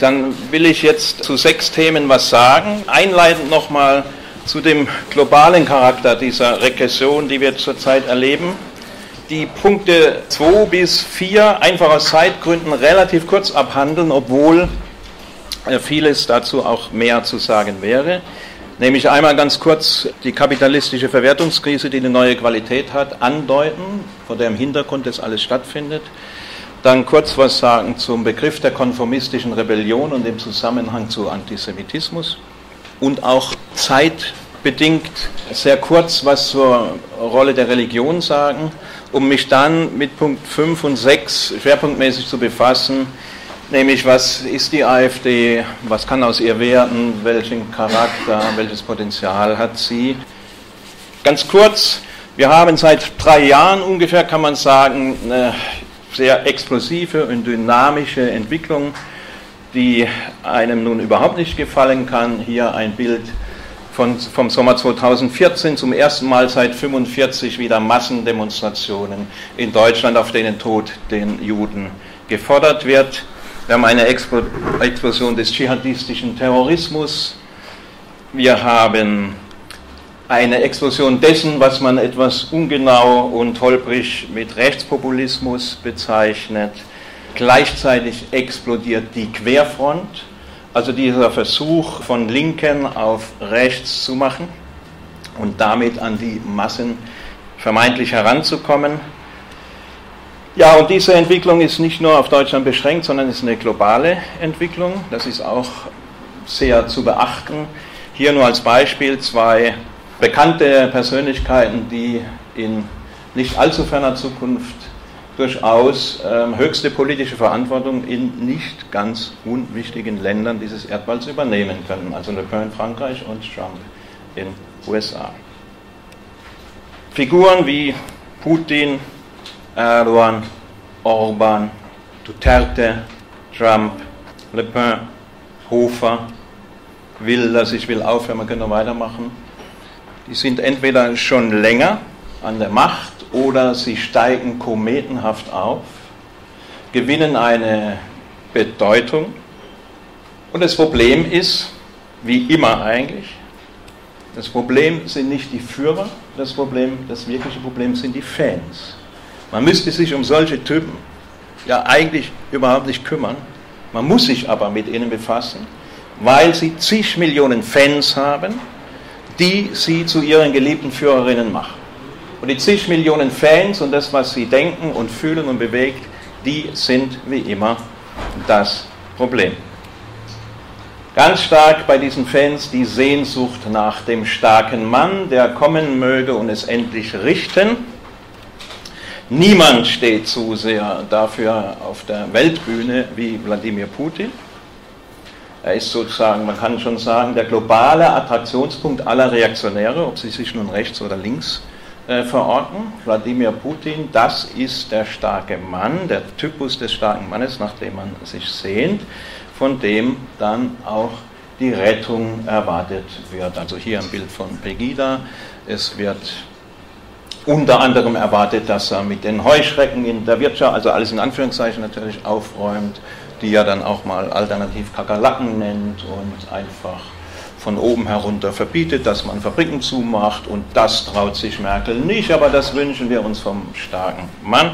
Dann will ich jetzt zu 6 Themen was sagen. Einleitend nochmal zu dem globalen Charakter dieser Regression, die wir zurzeit erleben. Die Punkte 2 bis 4 einfach aus Zeitgründen relativ kurz abhandeln, obwohl vieles dazu auch mehr zu sagen wäre. Nämlich einmal ganz kurz die kapitalistische Verwertungskrise, die eine neue Qualität hat, andeuten, vor deren Hintergrund das alles stattfindet. Dann kurz was sagen zum Begriff der konformistischen Rebellion und dem Zusammenhang zu Antisemitismus. Und auch zeitbedingt sehr kurz was zur Rolle der Religion sagen, um mich dann mit Punkt 5 und 6 schwerpunktmäßig zu befassen. Nämlich, was ist die AfD, was kann aus ihr werden, welchen Charakter, welches Potenzial hat sie. Ganz kurz, wir haben seit 3 Jahren ungefähr, kann man sagen, eine sehr explosive und dynamische Entwicklung, die einem nun überhaupt nicht gefallen kann. Hier ein Bild vom Sommer 2014, zum ersten Mal seit 1945 wieder Massendemonstrationen in Deutschland, auf denen Tod den Juden gefordert wird. Wir haben eine Explosion des dschihadistischen Terrorismus. Wir haben eine Explosion dessen, was man etwas ungenau und holprig mit Rechtspopulismus bezeichnet. Gleichzeitig explodiert die Querfront, also dieser Versuch von Linken auf rechts zu machen und damit an die Massen vermeintlich heranzukommen. Ja, und diese Entwicklung ist nicht nur auf Deutschland beschränkt, sondern ist eine globale Entwicklung. Das ist auch sehr zu beachten. Hier nur als Beispiel 2 bekannte Persönlichkeiten, die in nicht allzu ferner Zukunft durchaus höchste politische Verantwortung in nicht ganz unwichtigen Ländern dieses Erdballs übernehmen können. Also Le Pen in Frankreich und Trump in den USA. Figuren wie Putin, Erdogan, Orban, Duterte, Trump, Le Pen, Hofer, Wilders, ich will aufhören, man könnte noch weitermachen. Die sind entweder schon länger an der Macht oder sie steigen kometenhaft auf, gewinnen eine Bedeutung. Und das Problem ist, wie immer eigentlich, das Problem sind nicht die Führer, das wirkliche Problem sind die Fans. Man müsste sich um solche Typen ja eigentlich überhaupt nicht kümmern. Man muss sich aber mit ihnen befassen, weil sie zig Millionen Fans haben, die sie zu ihren geliebten Führerinnen machen. Und die zig Millionen Fans und das, was sie denken und fühlen und bewegt, die sind wie immer das Problem. Ganz stark bei diesen Fans die Sehnsucht nach dem starken Mann, der kommen möge und es endlich richten. Niemand steht so sehr dafür auf der Weltbühne wie Wladimir Putin. Er ist sozusagen, man kann schon sagen, der globale Attraktionspunkt aller Reaktionäre, ob sie sich nun rechts oder links verorten. Wladimir Putin, das ist der starke Mann, der Typus des starken Mannes, nach dem man sich sehnt, von dem dann auch die Rettung erwartet wird. Also hier ein Bild von Pegida. Es wird unter anderem erwartet, dass er mit den Heuschrecken in der Wirtschaft, also alles in Anführungszeichen natürlich, aufräumt, die er dann auch mal alternativ Kakerlaken nennt und einfach von oben herunter verbietet, dass man Fabriken zumacht, und das traut sich Merkel nicht, aber das wünschen wir uns vom starken Mann.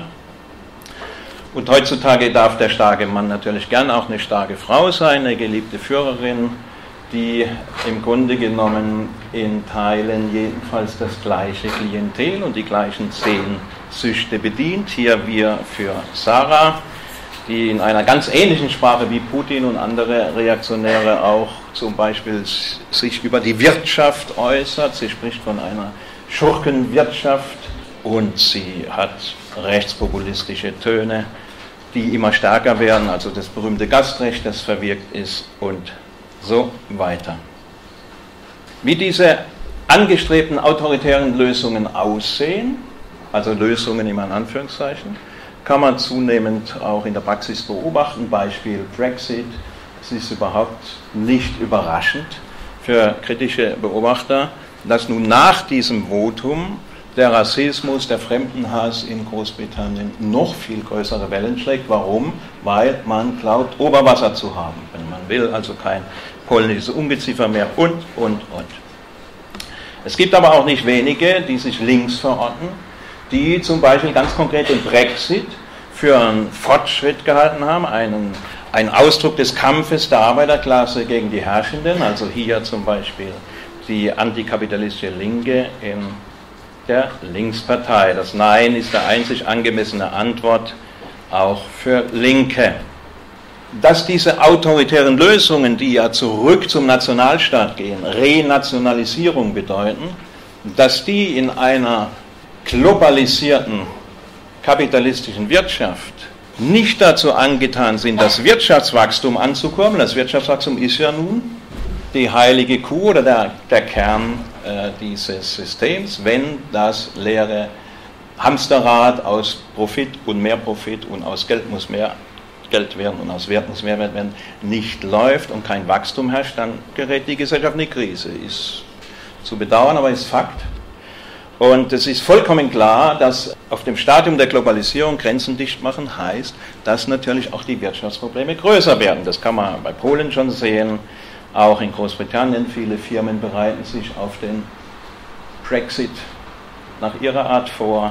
Und heutzutage darf der starke Mann natürlich gern auch eine starke Frau sein, eine geliebte Führerin, die im Grunde genommen in Teilen jedenfalls das gleiche Klientel und die gleichen Sehnsüchte bedient. Hier wir für Sarah, die in einer ganz ähnlichen Sprache wie Putin und andere Reaktionäre auch zum Beispiel sich über die Wirtschaft äußert. Sie spricht von einer Schurkenwirtschaft und sie hat rechtspopulistische Töne, die immer stärker werden, also das berühmte Gastrecht, das verwirkt ist und so weiter. Wie diese angestrebten autoritären Lösungen aussehen, also Lösungen immer in Anführungszeichen, kann man zunehmend auch in der Praxis beobachten. Beispiel Brexit. Es ist überhaupt nicht überraschend für kritische Beobachter, dass nun nach diesem Votum der Rassismus, der Fremdenhass in Großbritannien noch viel größere Wellen schlägt. Warum? Weil man glaubt, Oberwasser zu haben, wenn man will, also kein polnisches Ungeziefer mehr und. Es gibt aber auch nicht wenige, die sich links verorten, die zum Beispiel ganz konkret den Brexit für einen Fortschritt gehalten haben, einen Ausdruck des Kampfes der Arbeiterklasse gegen die Herrschenden, also hier zum Beispiel die antikapitalistische Linke in der Linkspartei. Das Nein ist die einzig angemessene Antwort auch für Linke. Dass diese autoritären Lösungen, die ja zurück zum Nationalstaat gehen, Renationalisierung bedeuten, dass die in einer globalisierten kapitalistischen Wirtschaft nicht dazu angetan sind, das Wirtschaftswachstum anzukurbeln. Das Wirtschaftswachstum ist ja nun die heilige Kuh oder der Kern dieses Systems, wenn das leere Hamsterrad aus Profit und mehr Profit und aus Geld muss mehr Geld werden und aus Wert muss mehr Wert werden, nicht läuft und kein Wachstum herrscht, dann gerät die Gesellschaft in die Krise. Ist zu bedauern, aber ist Fakt. Und es ist vollkommen klar, dass auf dem Stadium der Globalisierung Grenzen dicht machen heißt, dass natürlich auch die Wirtschaftsprobleme größer werden. Das kann man bei Polen schon sehen, auch in Großbritannien. Viele Firmen bereiten sich auf den Brexit nach ihrer Art vor.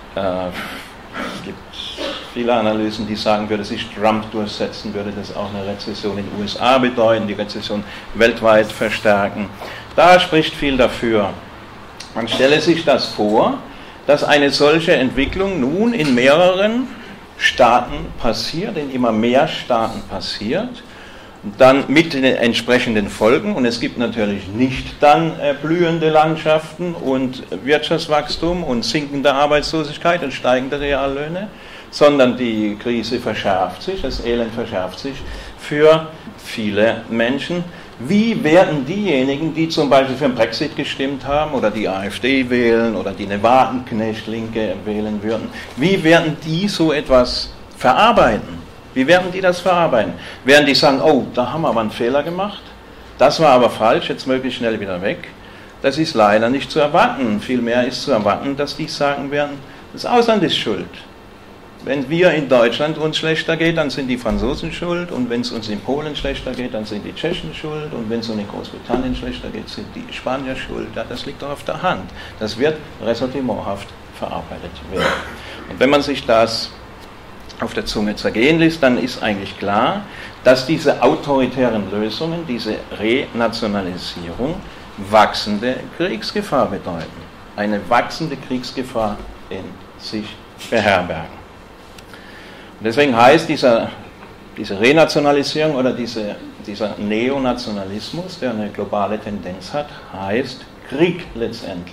Es gibt viele Analysen, die sagen, würde sich Trump durchsetzen, würde das auch eine Rezession in den USA bedeuten, die Rezession weltweit verstärken. Da spricht viel dafür. Man stelle sich das vor, dass eine solche Entwicklung nun in mehreren Staaten passiert, in immer mehr Staaten passiert, dann mit den entsprechenden Folgen, und es gibt natürlich nicht dann blühende Landschaften und Wirtschaftswachstum und sinkende Arbeitslosigkeit und steigende Reallöhne, sondern die Krise verschärft sich, das Elend verschärft sich für viele Menschen. Wie werden diejenigen, die zum Beispiel für den Brexit gestimmt haben oder die AfD wählen oder die eine Wagenknecht-Linke wählen würden, wie werden die so etwas verarbeiten? Wie werden die das verarbeiten? Werden die sagen, oh, da haben wir aber einen Fehler gemacht, das war aber falsch, jetzt möglichst schnell wieder weg? Das ist leider nicht zu erwarten. Vielmehr ist zu erwarten, dass die sagen werden, das Ausland ist schuld. Wenn wir in Deutschland uns schlechter geht, dann sind die Franzosen schuld, und wenn es uns in Polen schlechter geht, dann sind die Tschechen schuld, und wenn es uns in Großbritannien schlechter geht, sind die Spanier schuld. Ja, das liegt doch auf der Hand. Das wird ressentimenthaft verarbeitet werden. Und wenn man sich das auf der Zunge zergehen lässt, dann ist eigentlich klar, dass diese autoritären Lösungen, diese Renationalisierung, wachsende Kriegsgefahr bedeuten. Eine wachsende Kriegsgefahr in sich beherbergen. Und deswegen heißt diese Renationalisierung oder dieser Neonationalismus, der eine globale Tendenz hat, heißt Krieg letztendlich.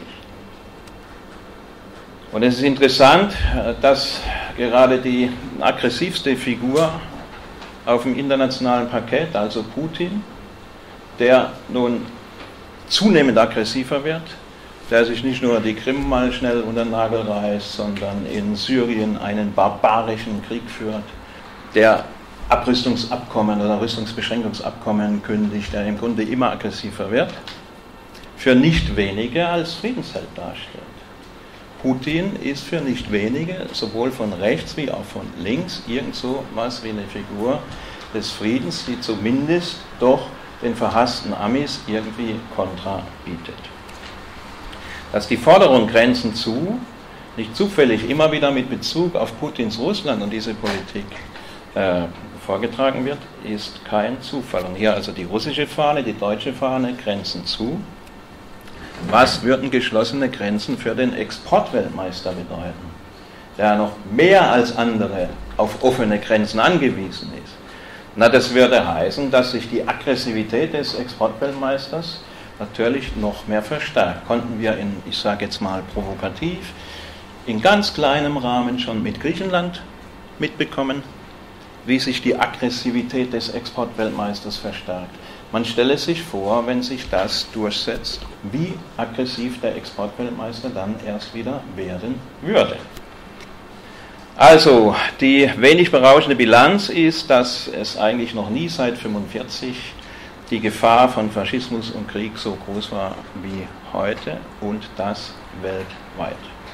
Und es ist interessant, dass gerade die aggressivste Figur auf dem internationalen Parkett, also Putin, der nun zunehmend aggressiver wird, der sich nicht nur die Krim mal schnell unter den Nagel reißt, sondern in Syrien einen barbarischen Krieg führt, der Abrüstungsabkommen oder Rüstungsbeschränkungsabkommen kündigt, der im Grunde immer aggressiver wird, für nicht wenige als Friedensheld darstellt. Putin ist für nicht wenige, sowohl von rechts wie auch von links, irgend so was wie eine Figur des Friedens, die zumindest doch den verhassten Amis irgendwie Kontra bietet. Dass die Forderung Grenzen zu nicht zufällig immer wieder mit Bezug auf Putins Russland und diese Politik vorgetragen wird, ist kein Zufall. Und hier also die russische Fahne, die deutsche Fahne, Grenzen zu. Was würden geschlossene Grenzen für den Exportweltmeister bedeuten, der noch mehr als andere auf offene Grenzen angewiesen ist? Na, das würde heißen, dass sich die Aggressivität des Exportweltmeisters natürlich noch mehr verstärkt. Konnten wir ich sage jetzt mal provokativ, in ganz kleinem Rahmen schon mit Griechenland mitbekommen, wie sich die Aggressivität des Exportweltmeisters verstärkt. Man stelle sich vor, wenn sich das durchsetzt, wie aggressiv der Exportweltmeister dann erst wieder werden würde. Also, die wenig berauschende Bilanz ist, dass es eigentlich noch nie seit 1945 die Gefahr von Faschismus und Krieg so groß war wie heute, und das weltweit.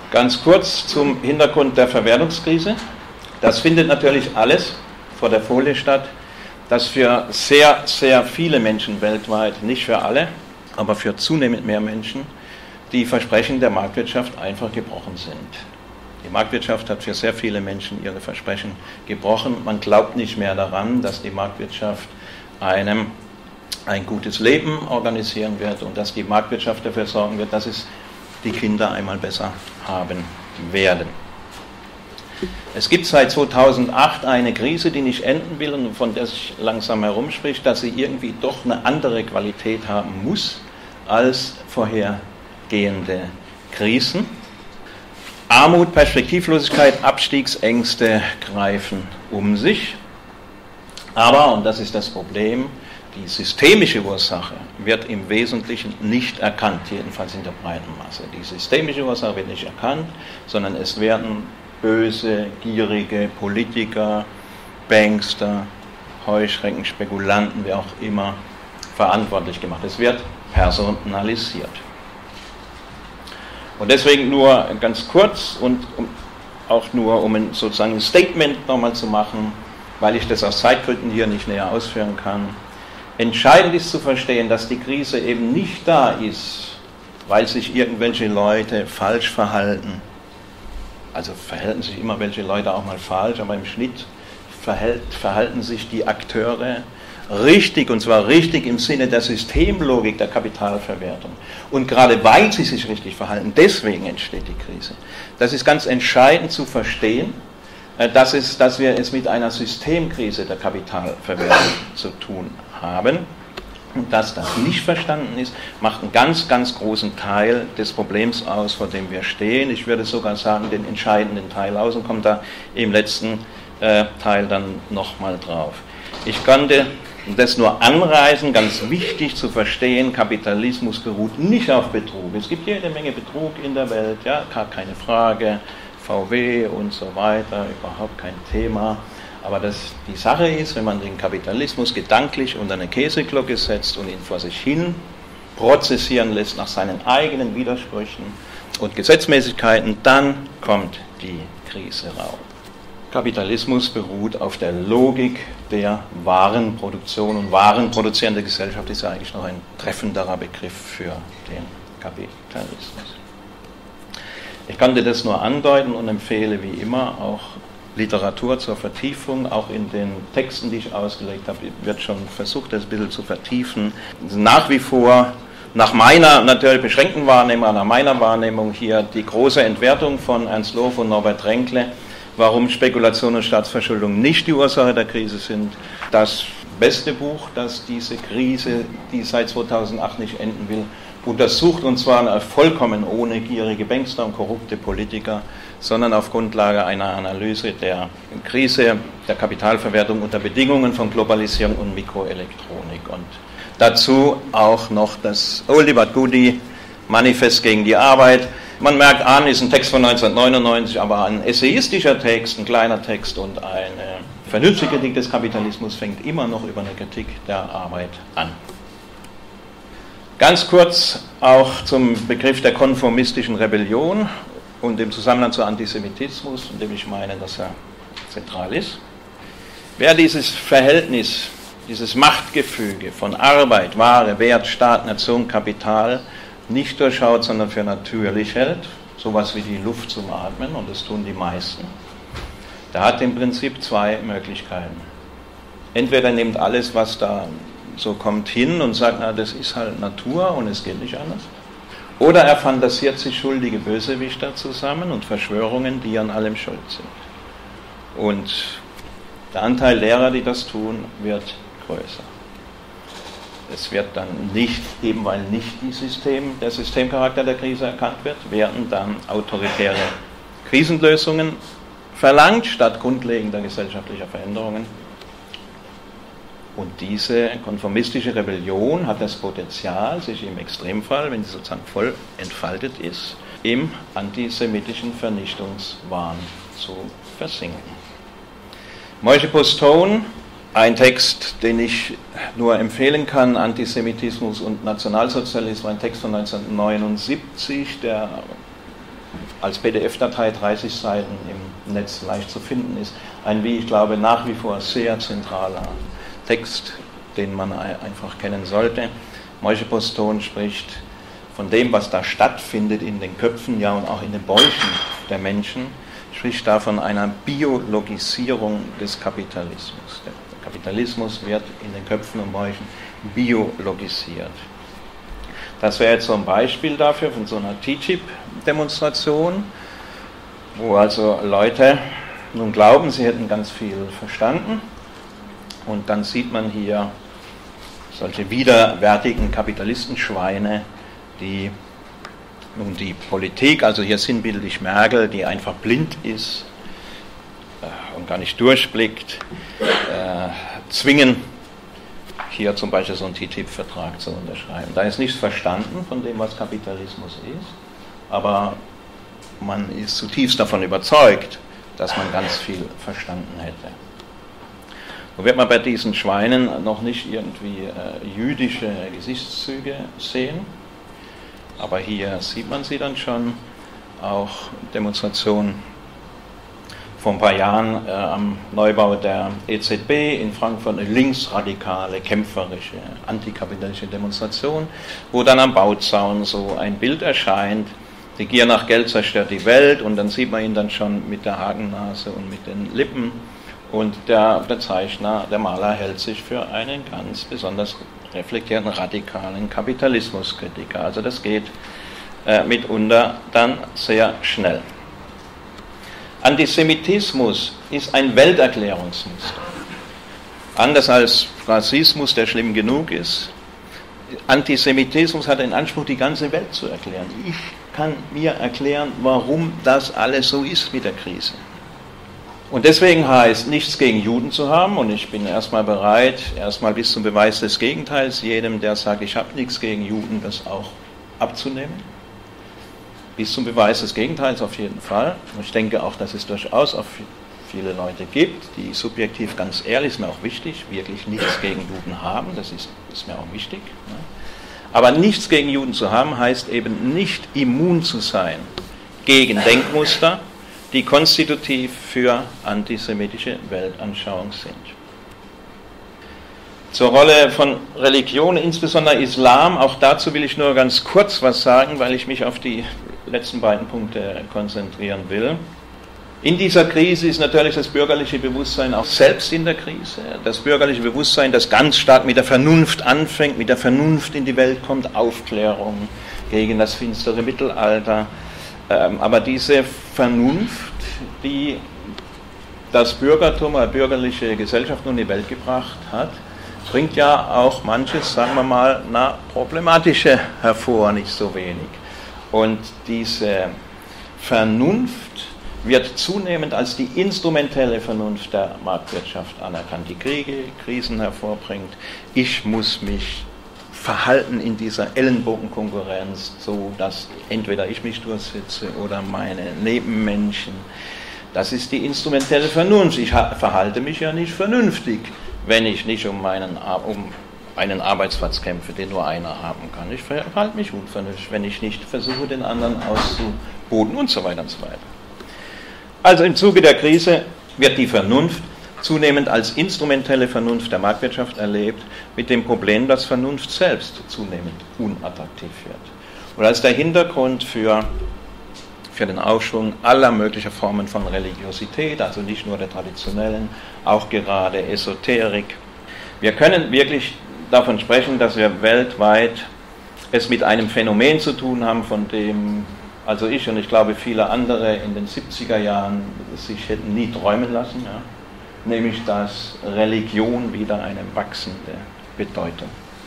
Ganz kurz zum Hintergrund der Verwertungskrise. Das findet natürlich alles vor der Folie statt, dass für sehr, sehr viele Menschen weltweit, nicht für alle, aber für zunehmend mehr Menschen, die Versprechen der Marktwirtschaft einfach gebrochen sind. Die Marktwirtschaft hat für sehr viele Menschen ihre Versprechen gebrochen. Man glaubt nicht mehr daran, dass die Marktwirtschaft einem ein gutes Leben organisieren wird und dass die Marktwirtschaft dafür sorgen wird, dass es die Kinder einmal besser haben werden. Es gibt seit 2008 eine Krise, die nicht enden will und von der sich langsam herumspricht, dass sie irgendwie doch eine andere Qualität haben muss als vorhergehende Krisen. Armut, Perspektivlosigkeit, Abstiegsängste greifen um sich. Aber, und das ist das Problem, die systemische Ursache wird im Wesentlichen nicht erkannt, jedenfalls in der breiten Masse. Die systemische Ursache wird nicht erkannt, sondern es werden böse, gierige Politiker, Bankster, Heuschrecken, Spekulanten, wie auch immer, verantwortlich gemacht. Es wird personalisiert. Und deswegen nur ganz kurz und auch nur, um sozusagen ein Statement nochmal zu machen, weil ich das aus Zeitgründen hier nicht näher ausführen kann. Entscheidend ist zu verstehen, dass die Krise eben nicht da ist, weil sich irgendwelche Leute falsch verhalten. Also verhalten sich immer welche Leute auch mal falsch, aber im Schnitt verhalten sich die Akteure richtig, und zwar richtig im Sinne der Systemlogik der Kapitalverwertung. Und gerade weil sie sich richtig verhalten, deswegen entsteht die Krise. Das ist ganz entscheidend zu verstehen, dass wir es mit einer Systemkrise der Kapitalverwertung zu tun haben. Und dass das nicht verstanden ist, macht einen ganz, ganz großen Teil des Problems aus, vor dem wir stehen. Ich würde sogar sagen, den entscheidenden Teil aus und komme da im letzten Teil dann nochmal drauf. Ich konnte das nur anreißen, ganz wichtig zu verstehen, Kapitalismus beruht nicht auf Betrug. Es gibt jede Menge Betrug in der Welt, ja, gar keine Frage, VW und so weiter, überhaupt kein Thema. Aber die Sache ist, wenn man den Kapitalismus gedanklich unter eine Käseglocke setzt und ihn vor sich hin prozessieren lässt nach seinen eigenen Widersprüchen und Gesetzmäßigkeiten, dann kommt die Krise raus. Kapitalismus beruht auf der Logik der Warenproduktion und warenproduzierende Gesellschaft ist ja eigentlich noch ein treffenderer Begriff für den Kapitalismus. Ich konnte das nur andeuten und empfehle wie immer auch Literatur zur Vertiefung, auch in den Texten, die ich ausgelegt habe, wird schon versucht, das ein bisschen zu vertiefen. Nach wie vor, nach meiner natürlich beschränkten Wahrnehmung, nach meiner Wahrnehmung hier die große Entwertung von Ernst Lof und Norbert Renkle, warum Spekulation und Staatsverschuldung nicht die Ursache der Krise sind. Das beste Buch, das diese Krise, die seit 2008 nicht enden will, untersucht, und zwar vollkommen ohne gierige Bankster und korrupte Politiker, sondern auf Grundlage einer Analyse der Krise, der Kapitalverwertung unter Bedingungen von Globalisierung und Mikroelektronik. Und dazu auch noch das Oldie but Goodie Manifest gegen die Arbeit. Man merkt an, ist ein Text von 1999, aber ein essayistischer Text, ein kleiner Text und eine vernünftige Kritik des Kapitalismus fängt immer noch über eine Kritik der Arbeit an. Ganz kurz auch zum Begriff der konformistischen Rebellion und dem Zusammenhang zu Antisemitismus, von dem ich meine, dass er zentral ist. Wer dieses Verhältnis, dieses Machtgefüge von Arbeit, Ware, Wert, Staat, Nation, Kapital nicht durchschaut, sondern für natürlich hält, sowas wie die Luft zum Atmen, und das tun die meisten, der hat im Prinzip zwei Möglichkeiten. Entweder nimmt alles, was da so kommt, hin und sagt, na, das ist halt Natur und es geht nicht anders. Oder er fantasiert sich schuldige Bösewichter zusammen und Verschwörungen, die an allem schuld sind. Und der Anteil derer, die das tun, wird größer. Es wird dann nicht, eben weil nicht der Systemcharakter der Krise erkannt wird, werden dann autoritäre Krisenlösungen verlangt, statt grundlegender gesellschaftlicher Veränderungen. Und diese konformistische Rebellion hat das Potenzial, sich im Extremfall, wenn sie sozusagen voll entfaltet ist, im antisemitischen Vernichtungswahn zu versinken. Moishe Postone, ein Text, den ich nur empfehlen kann, Antisemitismus und Nationalsozialismus, ein Text von 1979, der als PDF-Datei 30 Seiten im Netz leicht zu finden ist. Ein, wie ich glaube, nach wie vor sehr zentraler Text, den man einfach kennen sollte. Moishe Postone spricht von dem, was da stattfindet in den Köpfen, ja und auch in den Bäuchen der Menschen, spricht da von einer Biologisierung des Kapitalismus. Der Kapitalismus wird in den Köpfen und Bäuchen biologisiert. Das wäre jetzt so ein Beispiel dafür von so einer TTIP-Demonstration, wo also Leute nun glauben, sie hätten ganz viel verstanden. Und dann sieht man hier solche widerwärtigen Kapitalistenschweine, die nun die Politik, also hier sinnbildlich Merkel, die einfach blind ist und gar nicht durchblickt, zwingen, hier zum Beispiel so einen TTIP-Vertrag zu unterschreiben. Da ist nichts verstanden von dem, was Kapitalismus ist, aber man ist zutiefst davon überzeugt, dass man ganz viel verstanden hätte. So wird man bei diesen Schweinen noch nicht irgendwie jüdische Gesichtszüge sehen, aber hier sieht man sie dann schon, auch Demonstrationen vor ein paar Jahren am Neubau der EZB in Frankfurt, eine linksradikale, kämpferische, antikapitalistische Demonstration, wo dann am Bauzaun so ein Bild erscheint, die Gier nach Geld zerstört die Welt, und dann sieht man ihn dann schon mit der Hakennase und mit den Lippen, und der Zeichner, der Maler, hält sich für einen ganz besonders reflektierten, radikalen Kapitalismuskritiker. Also das geht mitunter dann sehr schnell. Antisemitismus ist ein Welterklärungsmuster. Anders als Rassismus, der schlimm genug ist, Antisemitismus hat den Anspruch, die ganze Welt zu erklären. Ich kann mir erklären, warum das alles so ist mit der Krise. Und deswegen heißt, nichts gegen Juden zu haben, und ich bin erstmal bereit, erstmal bis zum Beweis des Gegenteils, jedem, der sagt, ich habe nichts gegen Juden, das auch abzunehmen. Bis zum Beweis des Gegenteils auf jeden Fall. Und ich denke auch, dass es durchaus auch viele Leute gibt, die subjektiv, ganz ehrlich, ist mir auch wichtig, wirklich nichts gegen Juden haben, das ist mir auch wichtig. Ne? Aber nichts gegen Juden zu haben, heißt eben nicht immun zu sein gegen Denkmuster, die konstitutiv für antisemitische Weltanschauung sind. Zur Rolle von Religion, insbesondere Islam, auch dazu will ich nur ganz kurz was sagen, weil ich mich auf die letzten beiden Punkte konzentrieren will. In dieser Krise ist natürlich das bürgerliche Bewusstsein auch selbst in der Krise. Das bürgerliche Bewusstsein, das ganz stark mit der Vernunft anfängt, mit der Vernunft in die Welt kommt, Aufklärung gegen das finstere Mittelalter. Aber diese Vernunft, die das Bürgertum oder bürgerliche Gesellschaft nun in die Welt gebracht hat, bringt ja auch manches, sagen wir mal, problematische hervor, nicht so wenig. Und diese Vernunft wird zunehmend als die instrumentelle Vernunft der Marktwirtschaft anerkannt, die Kriege, Krisen hervorbringt. Ich muss mich verhalten in dieser Ellenbogenkonkurrenz, so dass entweder ich mich durchsetze oder meine Nebenmenschen. Das ist die instrumentelle Vernunft. Ich verhalte mich ja nicht vernünftig, wenn ich nicht um einen Arbeitsplatz kämpfe, den nur einer haben kann. Ich verhalte mich unvernünftig, wenn ich nicht versuche, den anderen auszuboten und so weiter und so weiter. Also im Zuge der Krise wird die Vernunft zunehmend als instrumentelle Vernunft der Marktwirtschaft erlebt, mit dem Problem, dass Vernunft selbst zunehmend unattraktiv wird. Und als der Hintergrund für den Aufschwung aller möglichen Formen von Religiosität, also nicht nur der traditionellen, auch gerade Esoterik. Wir können wirklich davon sprechen, dass wir weltweit es mit einem Phänomen zu tun haben, von dem also ich und ich glaube viele andere in den 70er Jahren sich hätten nie träumen lassen, ja, nämlich dass Religion wieder eine wachsende Bedeutung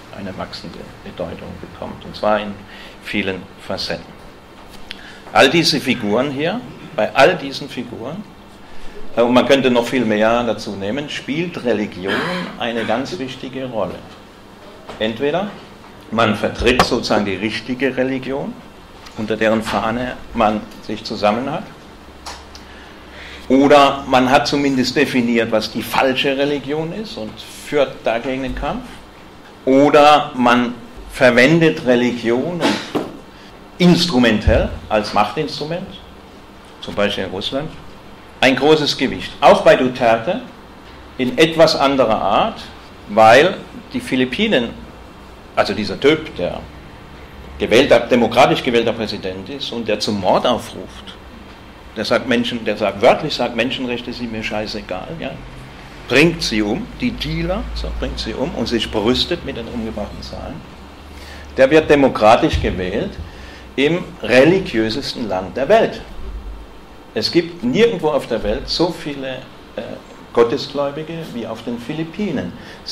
bekommt, und zwar in vielen Facetten. All diese Figuren hier, bei all diesen Figuren, und man könnte noch viel mehr dazu nehmen, spielt Religion eine ganz wichtige Rolle. Entweder man vertritt sozusagen die richtige Religion, unter deren Fahne man sich zusammen hat, oder man hat zumindest definiert, was die falsche Religion ist und führt dagegen den Kampf, oder man verwendet Religion instrumentell als Machtinstrument zum Beispiel in Russland, ein großes Gewicht. Auch bei Duterte in etwas anderer Art, weil die Philippinen, also dieser Typ, der demokratisch gewählter Präsident ist und der zum Mord aufruft, der sagt wörtlich sagt, Menschenrechte sind mir scheißegal, ja, bringt sie um, die Dealer, so bringt sie um und sich brüstet mit den umgebrachten Zahlen, der wird demokratisch gewählt im religiösesten Land der Welt. Es gibt nirgendwo auf der Welt so viele Gottesgläubige wie auf den Philippinen.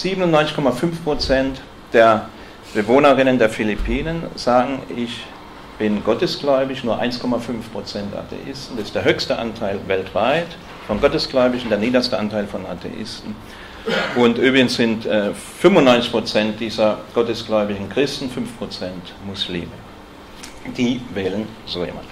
97,5% der Bewohnerinnen der Philippinen sagen, ich bin gottesgläubig, nur 1,5% Atheisten. Das ist der höchste Anteil weltweit von Gottesgläubigen, der niederste Anteil von Atheisten. Und übrigens sind 95% dieser gottesgläubigen Christen, 5% Muslime. Die wählen so jemand.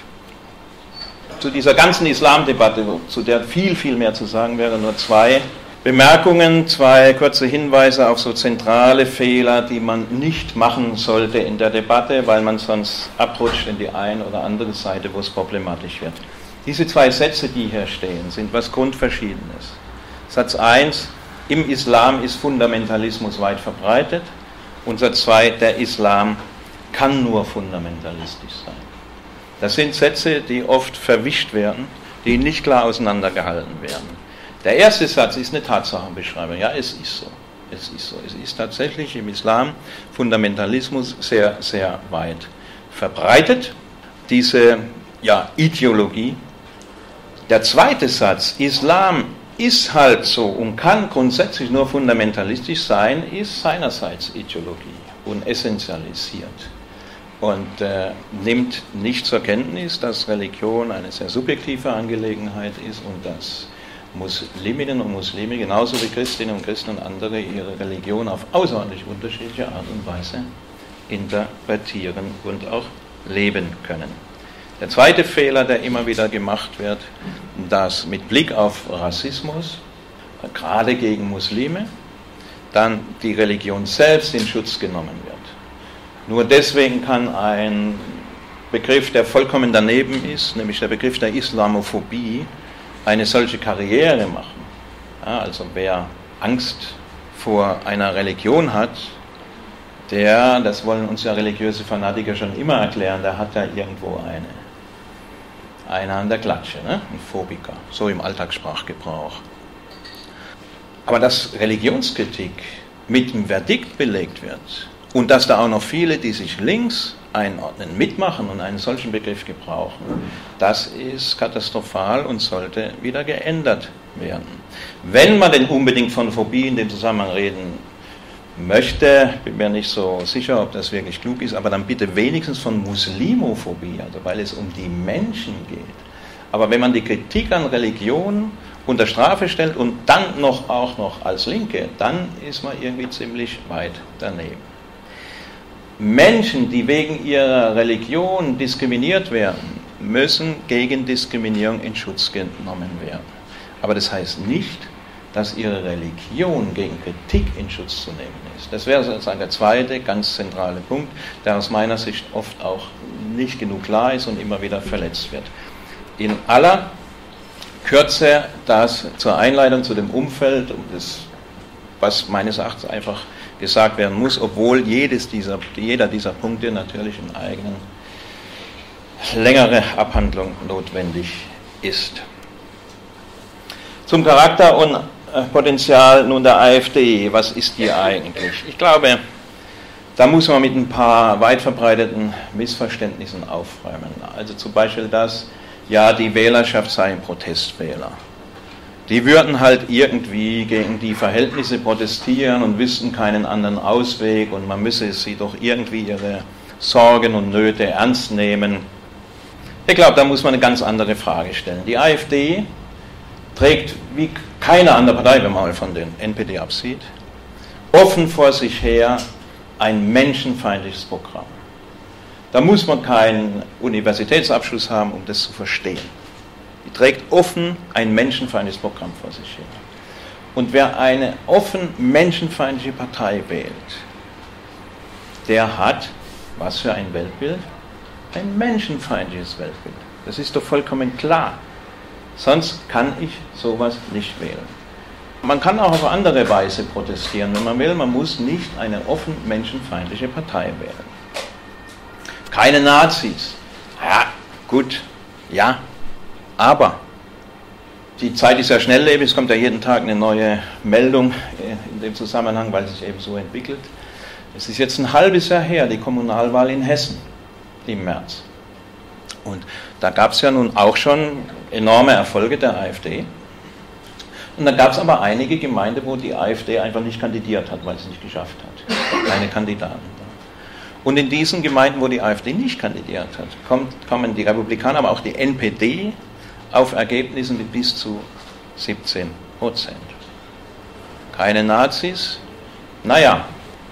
Zu dieser ganzen Islamdebatte, zu der viel, viel mehr zu sagen wäre, nur zwei Bemerkungen, zwei kurze Hinweise auf so zentrale Fehler, die man nicht machen sollte in der Debatte, weil man sonst abrutscht in die eine oder andere Seite, wo es problematisch wird. Diese zwei Sätze, die hier stehen, sind was Grundverschiedenes. Satz 1, im Islam ist Fundamentalismus weit verbreitet. Und Satz 2, der Islam kann nur fundamentalistisch sein. Das sind Sätze, die oft verwischt werden, die nicht klar auseinandergehalten werden. Der erste Satz ist eine Tatsachenbeschreibung. Ja, es ist so. Es ist so. Es ist tatsächlich im Islam Fundamentalismus sehr, sehr weit verbreitet. Diese Ideologie. Der zweite Satz, Islam ist halt so und kann grundsätzlich nur fundamentalistisch sein, ist seinerseits Ideologie und essentialisiert. Und nimmt nicht zur Kenntnis, dass Religion eine sehr subjektive Angelegenheit ist und dass Musliminnen und Muslime genauso wie Christinnen und Christen und andere ihre Religion auf außerordentlich unterschiedliche Art und Weise interpretieren und auch leben können. Der zweite Fehler, der immer wieder gemacht wird, dass mit Blick auf Rassismus, gerade gegen Muslime, dann die Religion selbst in Schutz genommen wird. Nur deswegen kann ein Begriff, der vollkommen daneben ist, nämlich der Begriff der Islamophobie, eine solche Karriere machen. Ja, also wer Angst vor einer Religion hat, das wollen uns ja religiöse Fanatiker schon immer erklären, der hat ja irgendwo eine an der Klatsche, ne? Ein Phobiker, so im Alltagssprachgebrauch. Aber dass Religionskritik mit dem Verdikt belegt wird und dass da auch noch viele, die sich links einordnen, mitmachen und einen solchen Begriff gebrauchen, das ist katastrophal und sollte wieder geändert werden. Wenn man denn unbedingt von Phobie in dem Zusammenhang reden möchte, bin mir nicht so sicher, ob das wirklich klug ist, aber dann bitte wenigstens von Muslimophobie, also weil es um die Menschen geht. Aber wenn man die Kritik an Religion unter Strafe stellt und dann auch noch als Linke, dann ist man irgendwie ziemlich weit daneben. Menschen, die wegen ihrer Religion diskriminiert werden, müssen gegen Diskriminierung in Schutz genommen werden. Aber das heißt nicht, dass ihre Religion gegen Kritik in Schutz zu nehmen ist. Das wäre sozusagen der zweite ganz zentrale Punkt, der aus meiner Sicht oft auch nicht genug klar ist und immer wieder verletzt wird. In aller Kürze das zur Einleitung zu dem Umfeld, was meines Erachtens einfach gesagt werden muss, obwohl jeder dieser Punkte natürlich in eigenen längere Abhandlung notwendig ist. Zum Charakter und Potenzial nun der AfD, was ist die eigentlich? Ich glaube, da muss man mit ein paar weit verbreiteten Missverständnissen aufräumen. Also zum Beispiel die Wählerschaft sei ein Protestwähler. Die würden halt irgendwie gegen die Verhältnisse protestieren und wüssten keinen anderen Ausweg und man müsse sie doch irgendwie ihre Sorgen und Nöte ernst nehmen. Ich glaube, da muss man eine ganz andere Frage stellen. Die AfD trägt, wie keine andere Partei, wenn man mal von den NPD absieht, offen vor sich her ein menschenfeindliches Programm. Da muss man keinen Universitätsabschluss haben, um das zu verstehen. Die trägt offen ein menschenfeindliches Programm vor sich her. Und wer eine offen menschenfeindliche Partei wählt, der hat, was für ein Weltbild? Ein menschenfeindliches Weltbild. Das ist doch vollkommen klar. Sonst kann ich sowas nicht wählen. Man kann auch auf andere Weise protestieren, wenn man will. Man muss nicht eine offen menschenfeindliche Partei wählen. Keine Nazis. Ja, gut, ja, aber die Zeit ist ja schnelllebig, es kommt ja jeden Tag eine neue Meldung in dem Zusammenhang, weil es sich eben so entwickelt. Es ist jetzt ein halbes Jahr her, die Kommunalwahl in Hessen im März. Und da gab es ja nun auch schon enorme Erfolge der AfD. Und dann gab es aber einige Gemeinden, wo die AfD einfach nicht kandidiert hat, weil es nicht geschafft hat. Keine Kandidaten. Und in diesen Gemeinden, wo die AfD nicht kandidiert hat, kommen die Republikaner, aber auch die NPD auf Ergebnisse mit bis zu 17%. Keine Nazis. Naja,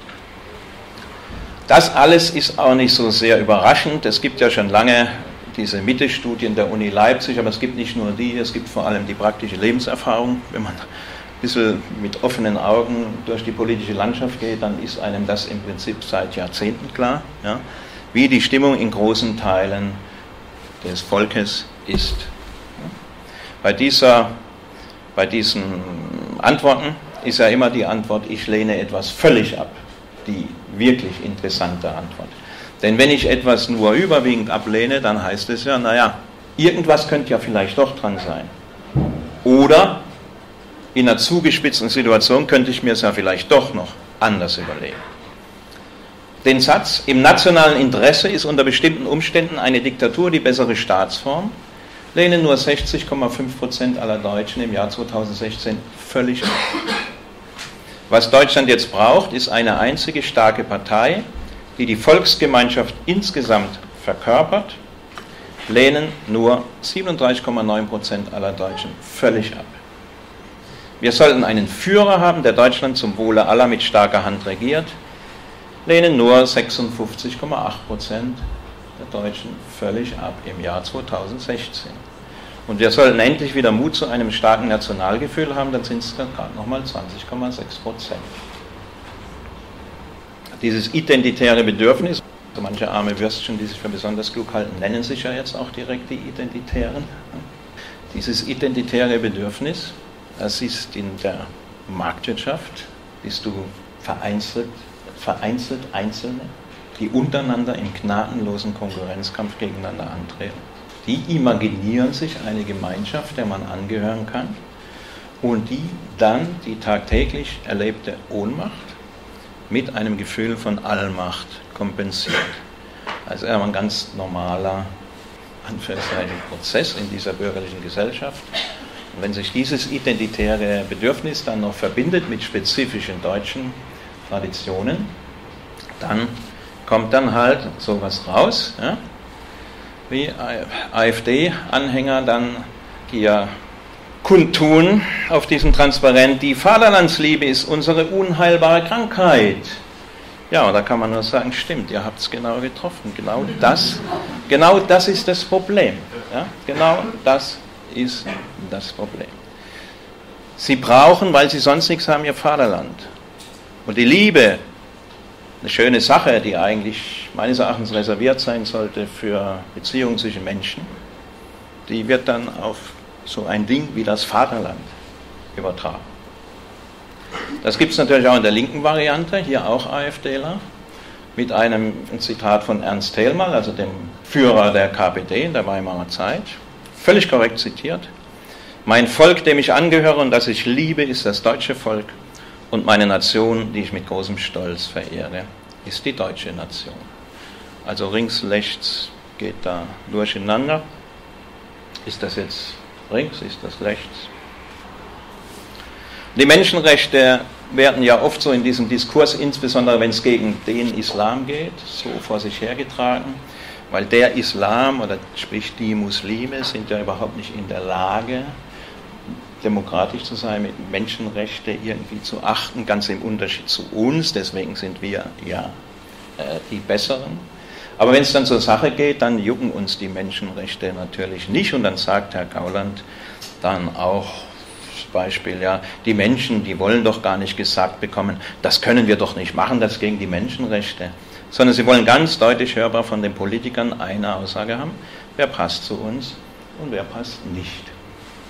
das alles ist auch nicht so sehr überraschend. Es gibt ja schon lange diese Mitte-Studien der Uni Leipzig, aber es gibt nicht nur die, es gibt vor allem die praktische Lebenserfahrung. Wenn man ein bisschen mit offenen Augen durch die politische Landschaft geht, dann ist einem das im Prinzip seit Jahrzehnten klar, ja, wie die Stimmung in großen Teilen des Volkes ist. Bei diesen Antworten ist ja immer die Antwort, ich lehne etwas völlig ab, die wirklich interessante Antwort. Denn wenn ich etwas nur überwiegend ablehne, dann heißt es ja, naja, irgendwas könnte ja vielleicht doch dran sein. Oder in einer zugespitzten Situation könnte ich mir es ja vielleicht doch noch anders überlegen. Den Satz, im nationalen Interesse ist unter bestimmten Umständen eine Diktatur die bessere Staatsform, lehnen nur 60,5% aller Deutschen im Jahr 2016 völlig ab. Was Deutschland jetzt braucht, ist eine einzige starke Partei, die die Volksgemeinschaft insgesamt verkörpert, lehnen nur 37,9% aller Deutschen völlig ab. Wir sollten einen Führer haben, der Deutschland zum Wohle aller mit starker Hand regiert, lehnen nur 56,8% der Deutschen völlig ab im Jahr 2016. Und wir sollten endlich wieder Mut zu einem starken Nationalgefühl haben, dann sind es dann gerade nochmal 20,6%. Dieses identitäre Bedürfnis, also manche arme Würstchen, die sich für besonders klug halten, nennen sich ja jetzt auch direkt die Identitären. Dieses identitäre Bedürfnis, das ist in der Marktwirtschaft, bist du vereinzelt Einzelne, die untereinander im gnadenlosen Konkurrenzkampf gegeneinander antreten. Die imaginieren sich eine Gemeinschaft, der man angehören kann, und die dann die tagtäglich erlebte Ohnmacht mit einem Gefühl von Allmacht kompensiert. Also ein ganz normaler Prozess in dieser bürgerlichen Gesellschaft. Und wenn sich dieses identitäre Bedürfnis dann noch verbindet mit spezifischen deutschen Traditionen, dann kommt dann halt sowas raus, ja, wie AfD-Anhänger dann hier kundtun auf diesem Transparent, die Vaterlandsliebe ist unsere unheilbare Krankheit. Ja, da kann man nur sagen, stimmt, ihr habt es genau getroffen. Genau das ist das Problem. Ja? Genau das ist das Problem. Sie brauchen, weil sie sonst nichts haben, ihr Vaterland. Und die Liebe, eine schöne Sache, die eigentlich meines Erachtens reserviert sein sollte für Beziehungen zwischen Menschen, die wird dann auf so ein Ding wie das Vaterland übertragen. Das gibt es natürlich auch in der linken Variante, hier auch AfDler, mit einem Zitat von Ernst Thälmann, also dem Führer der KPD in der Weimarer Zeit, völlig korrekt zitiert: Mein Volk, dem ich angehöre und das ich liebe, ist das deutsche Volk, und meine Nation, die ich mit großem Stolz verehre, ist die deutsche Nation. Also links, rechts geht da durcheinander. Ist das jetzt links, ist das rechts? Die Menschenrechte werden ja oft so in diesem Diskurs, insbesondere wenn es gegen den Islam geht, so vor sich hergetragen, weil der Islam oder sprich die Muslime sind ja überhaupt nicht in der Lage, demokratisch zu sein, mit Menschenrechte irgendwie zu achten, ganz im Unterschied zu uns, deswegen sind wir ja die Besseren. Aber wenn es dann zur Sache geht, dann jucken uns die Menschenrechte natürlich nicht, und dann sagt Herr Gauland dann auch, Beispiel, ja, die Menschen, die wollen doch gar nicht gesagt bekommen, das können wir doch nicht machen, das ist gegen die Menschenrechte, sondern sie wollen ganz deutlich hörbar von den Politikern eine Aussage haben: Wer passt zu uns und wer passt nicht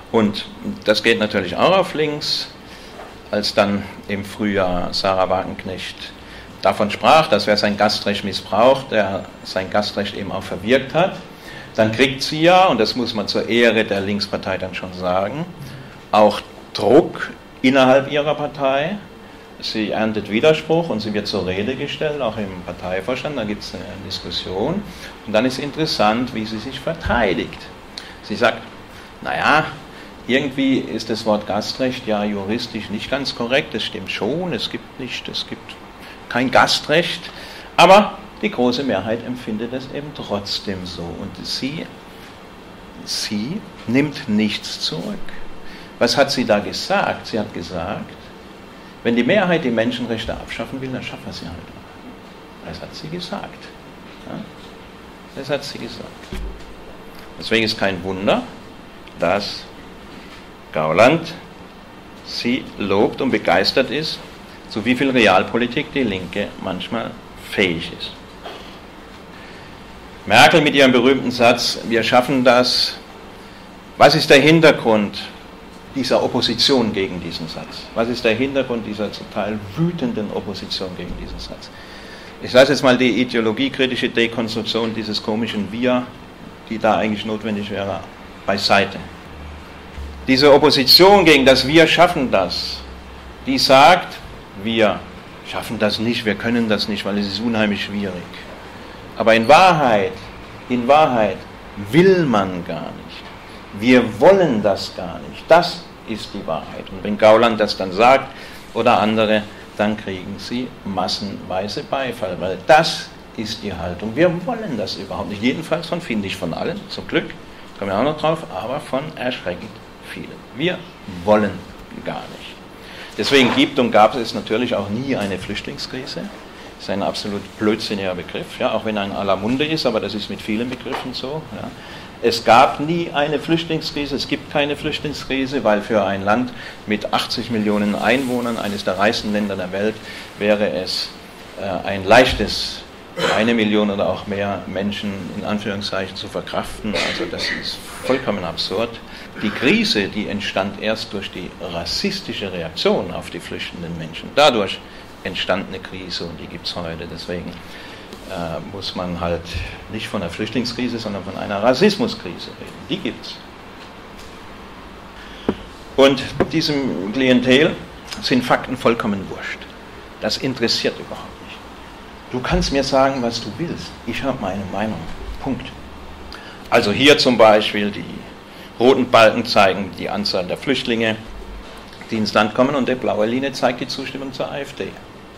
Und das geht natürlich auch auf links, als dann im Frühjahr Sarah Wagenknecht davon sprach, dass wer sein Gastrecht missbraucht, der sein Gastrecht eben auch verwirkt hat. Dann kriegt sie ja, und das muss man zur Ehre der Linkspartei dann schon sagen, auch Druck innerhalb ihrer Partei. Sie erntet Widerspruch und sie wird zur Rede gestellt, auch im Parteivorstand, da gibt es eine Diskussion. Und dann ist interessant, wie sie sich verteidigt. Sie sagt, naja, irgendwie ist das Wort Gastrecht ja juristisch nicht ganz korrekt, das stimmt schon, es gibt kein Gastrecht, aber die große Mehrheit empfindet es eben trotzdem so. Und sie nimmt nichts zurück. Was hat sie da gesagt? Sie hat gesagt, wenn die Mehrheit die Menschenrechte abschaffen will, dann schaffen wir sie halt auch. Das hat sie gesagt. Ja? Das hat sie gesagt. Deswegen ist kein Wunder, dass Gauland sie lobt und begeistert ist, zu wie viel Realpolitik die Linke manchmal fähig ist. Merkel mit ihrem berühmten Satz, wir schaffen das. Was ist der Hintergrund dieser Opposition gegen diesen Satz? Was ist der Hintergrund dieser zum Teil wütenden Opposition gegen diesen Satz? Ich lasse jetzt mal die ideologiekritische Dekonstruktion dieses komischen Wir, die da eigentlich notwendig wäre, beiseite. Diese Opposition gegen das Wir schaffen das, die sagt, wir schaffen das nicht, wir können das nicht, weil es ist unheimlich schwierig. Aber in Wahrheit will man gar nicht. Wir wollen das gar nicht. Das ist die Wahrheit. Und wenn Gauland das dann sagt oder andere, dann kriegen sie massenweise Beifall, weil das ist die Haltung. Wir wollen das überhaupt nicht. Jedenfalls finde ich von allen, zum Glück, kommen wir auch noch drauf, aber von erschreckend vielen. Wir wollen gar nicht. Deswegen gibt und gab es natürlich auch nie eine Flüchtlingskrise. Das ist ein absolut blödsinniger Begriff, ja, auch wenn er in aller Munde ist, aber das ist mit vielen Begriffen so. Ja. Es gab nie eine Flüchtlingskrise, es gibt keine Flüchtlingskrise, weil für ein Land mit 80 Millionen Einwohnern, eines der reichsten Länder der Welt, wäre es ein leichtes, 1 Million oder auch mehr Menschen in Anführungszeichen zu verkraften. Also das ist vollkommen absurd. Die Krise, die entstand erst durch die rassistische Reaktion auf die flüchtenden Menschen. Dadurch entstand eine Krise und die gibt es heute. Deswegen muss man halt nicht von einer Flüchtlingskrise, sondern von einer Rassismuskrise reden. Die gibt es. Und diesem Klientel sind Fakten vollkommen wurscht. Das interessiert überhaupt nicht. Du kannst mir sagen, was du willst. Ich habe meine Meinung. Punkt. Also hier zum Beispiel die roten Balken zeigen die Anzahl der Flüchtlinge, die ins Land kommen, und die blaue Linie zeigt die Zustimmung zur AfD.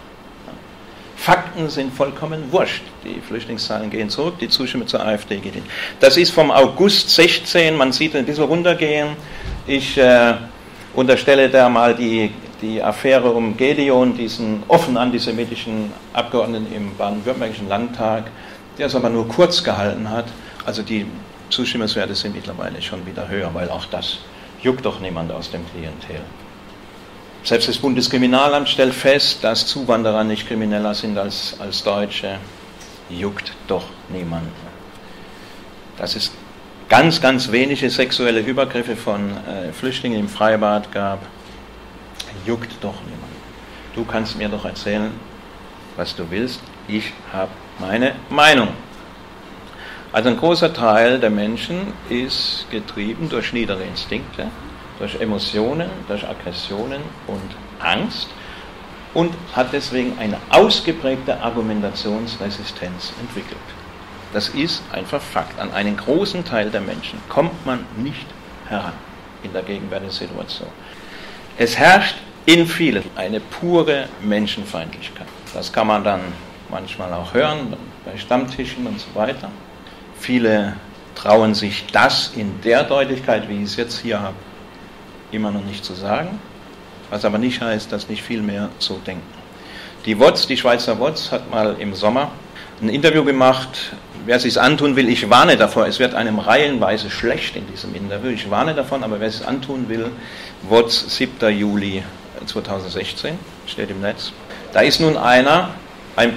Fakten sind vollkommen wurscht. Die Flüchtlingszahlen gehen zurück, die Zustimmung zur AfD geht hin. Das ist vom August 16, man sieht ein bisschen runtergehen. Ich unterstelle da mal die Affäre um Gedeon, diesen offen antisemitischen Abgeordneten im baden-württembergischen Landtag, der es aber nur kurz gehalten hat. Also die Zustimmungswerte sind mittlerweile schon wieder höher, weil auch das juckt doch niemand aus dem Klientel. Selbst das Bundeskriminalamt stellt fest, dass Zuwanderer nicht krimineller sind als Deutsche. Juckt doch niemand. Dass es ganz, ganz wenige sexuelle Übergriffe von Flüchtlingen im Freibad gab, juckt doch niemand. Du kannst mir doch erzählen, was du willst. Ich habe meine Meinung. Also ein großer Teil der Menschen ist getrieben durch niedere Instinkte, durch Emotionen, durch Aggressionen und Angst und hat deswegen eine ausgeprägte Argumentationsresistenz entwickelt. Das ist einfach Fakt. An einen großen Teil der Menschen kommt man nicht heran in der gegenwärtigen Situation. Es herrscht in vielen eine pure Menschenfeindlichkeit. Das kann man dann manchmal auch hören, bei Stammtischen und so weiter. Viele trauen sich das in der Deutlichkeit, wie ich es jetzt hier habe, immer noch nicht zu sagen, was aber nicht heißt, dass nicht viel mehr so denken. Die WOZ, die Schweizer WOZ, hat mal im Sommer ein Interview gemacht. Wer es sich antun will, ich warne davor, es wird einem reihenweise schlecht in diesem Interview. Ich warne davon, aber wer es sich antun will, WOZ, 7. Juli 2016, steht im Netz. Da ist nun ein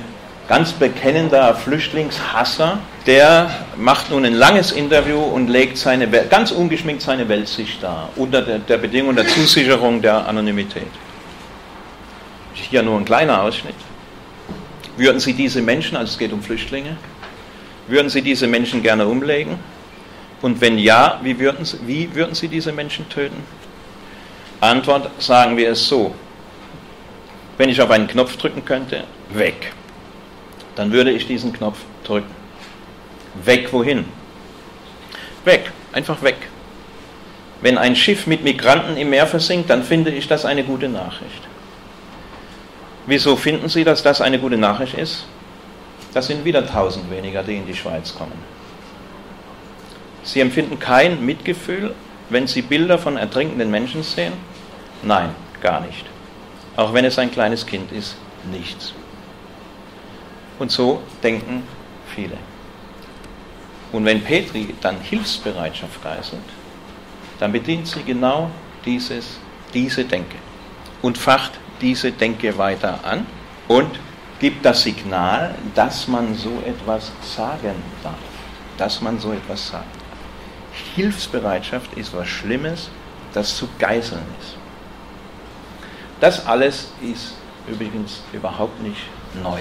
ganz bekennender Flüchtlingshasser, der macht nun ein langes Interview und legt ganz ungeschminkt seine Weltsicht dar, unter der Bedingung der Zusicherung der Anonymität. Hier nur ein kleiner Ausschnitt. Würden Sie diese Menschen, also es geht um Flüchtlinge, würden Sie diese Menschen gerne umlegen? Und wenn ja, wie würden Sie diese Menschen töten? Antwort, sagen wir es so: Wenn ich auf einen Knopf drücken könnte, weg. Dann würde ich diesen Knopf drücken. Weg wohin? Weg, einfach weg. Wenn ein Schiff mit Migranten im Meer versinkt, dann finde ich das eine gute Nachricht. Wieso finden Sie, dass das eine gute Nachricht ist? Das sind wieder 1000 weniger, die in die Schweiz kommen. Sie empfinden kein Mitgefühl, wenn Sie Bilder von ertrinkenden Menschen sehen? Nein, gar nicht. Auch wenn es ein kleines Kind ist, nichts. Und so denken viele. Und wenn Petri dann Hilfsbereitschaft geißelt, dann bedient sie genau diese Denke und facht diese Denke weiter an und gibt das Signal, dass man so etwas sagen darf. Dass man so etwas sagen darf. Hilfsbereitschaft ist was Schlimmes, das zu geißeln ist. Das alles ist übrigens überhaupt nicht neu.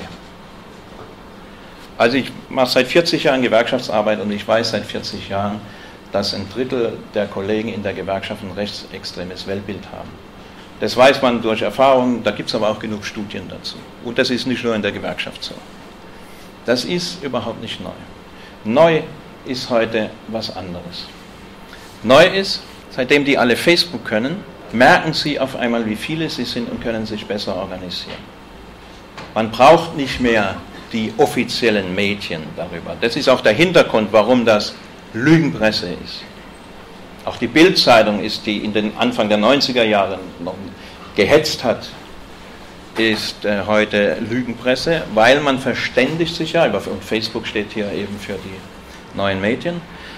Also ich mache seit 40 Jahren Gewerkschaftsarbeit und ich weiß seit 40 Jahren, dass ein Drittel der Kollegen in der Gewerkschaft ein rechtsextremes Weltbild haben. Das weiß man durch Erfahrung, da gibt es aber auch genug Studien dazu. Und das ist nicht nur in der Gewerkschaft so. Das ist überhaupt nicht neu. Neu ist heute was anderes. Neu ist, seitdem die alle Facebook können, merken sie auf einmal, wie viele sie sind und können sich besser organisieren. Man braucht nicht mehr die offiziellen Medien darüber. Das ist auch der Hintergrund, warum das Lügenpresse ist. Auch die Bild-Zeitung ist, die in den Anfang der 90er Jahre noch gehetzt hat, ist heute Lügenpresse, weil man verständigt sich ja, und Facebook steht hier eben für die neuen Medien,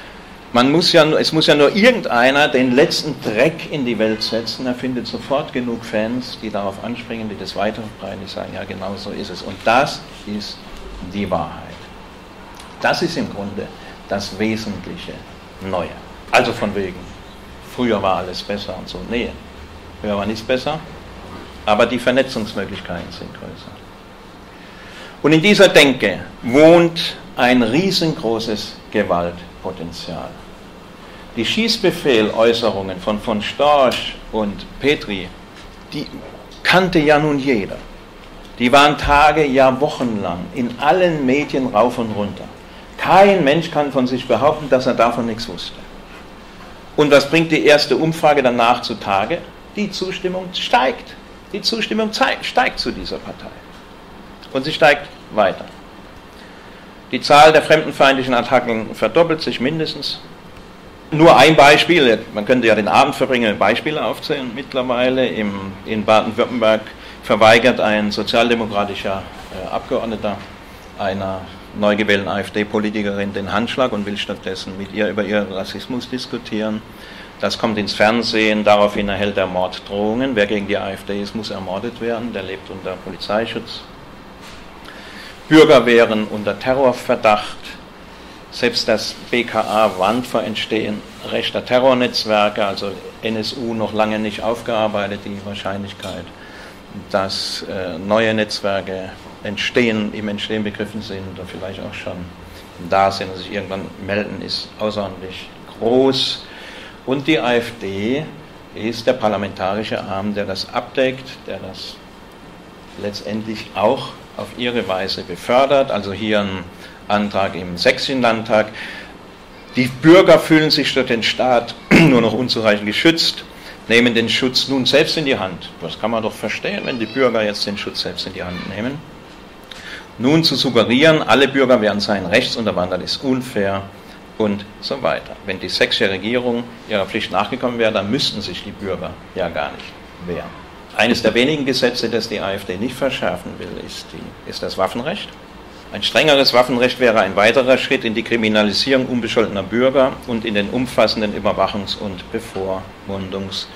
es muss ja nur irgendeiner den letzten Dreck in die Welt setzen, er findet sofort genug Fans, die darauf anspringen, die das weiterbreiten, die sagen, ja genau so ist es. Und das ist die Wahrheit. Das ist im Grunde das wesentliche Neue. Also von wegen, früher war alles besser und so. Nee, früher war nichts besser, aber die Vernetzungsmöglichkeiten sind größer. Und in dieser Denke wohnt ein riesengroßes Gewaltpotenzial. Die Schießbefehl-Äußerungen von Storch und Petri, die kannte ja nun jeder. Die waren Tage, ja wochenlang in allen Medien rauf und runter. Kein Mensch kann von sich behaupten, dass er davon nichts wusste. Und was bringt die erste Umfrage danach zutage? Die Zustimmung steigt. Die Zustimmung steigt zu dieser Partei. Und sie steigt weiter. Die Zahl der fremdenfeindlichen Attacken verdoppelt sich mindestens. Nur ein Beispiel, man könnte ja den Abend verbringen, Beispiele aufzählen. Mittlerweile in Baden-Württemberg verweigert ein sozialdemokratischer Abgeordneter einer neu gewählten AfD-Politikerin den Handschlag und will stattdessen mit ihr über ihren Rassismus diskutieren. Das kommt ins Fernsehen, daraufhin erhält er Morddrohungen. Wer gegen die AfD ist, muss ermordet werden, der lebt unter Polizeischutz. Bürgerwehren unter Terrorverdacht. Selbst das BKA warnt vor Entstehen rechter Terrornetzwerke, also NSU noch lange nicht aufgearbeitet, die Wahrscheinlichkeit, dass neue Netzwerke im Entstehen begriffen sind oder vielleicht auch schon da sind und sich irgendwann melden, ist außerordentlich groß. Und die AfD ist der parlamentarische Arm, der das abdeckt, der das letztendlich auch auf ihre Weise befördert. Also hier ein Antrag im Sächsischen Landtag. Die Bürger fühlen sich durch den Staat nur noch unzureichend geschützt, nehmen den Schutz nun selbst in die Hand. Das kann man doch verstehen, wenn die Bürger jetzt den Schutz selbst in die Hand nehmen. Nun zu suggerieren, alle Bürger wären seien rechtsunterwandert, ist unfair und so weiter. Wenn die sächsische Regierung ihrer Pflicht nachgekommen wäre, dann müssten sich die Bürger ja gar nicht wehren. Eines der wenigen Gesetze, das die AfD nicht verschärfen will, ist das Waffenrecht. Ein strengeres Waffenrecht wäre ein weiterer Schritt in die Kriminalisierung unbescholtener Bürger und in den umfassenden Überwachungs- und Bevormundungsstaat.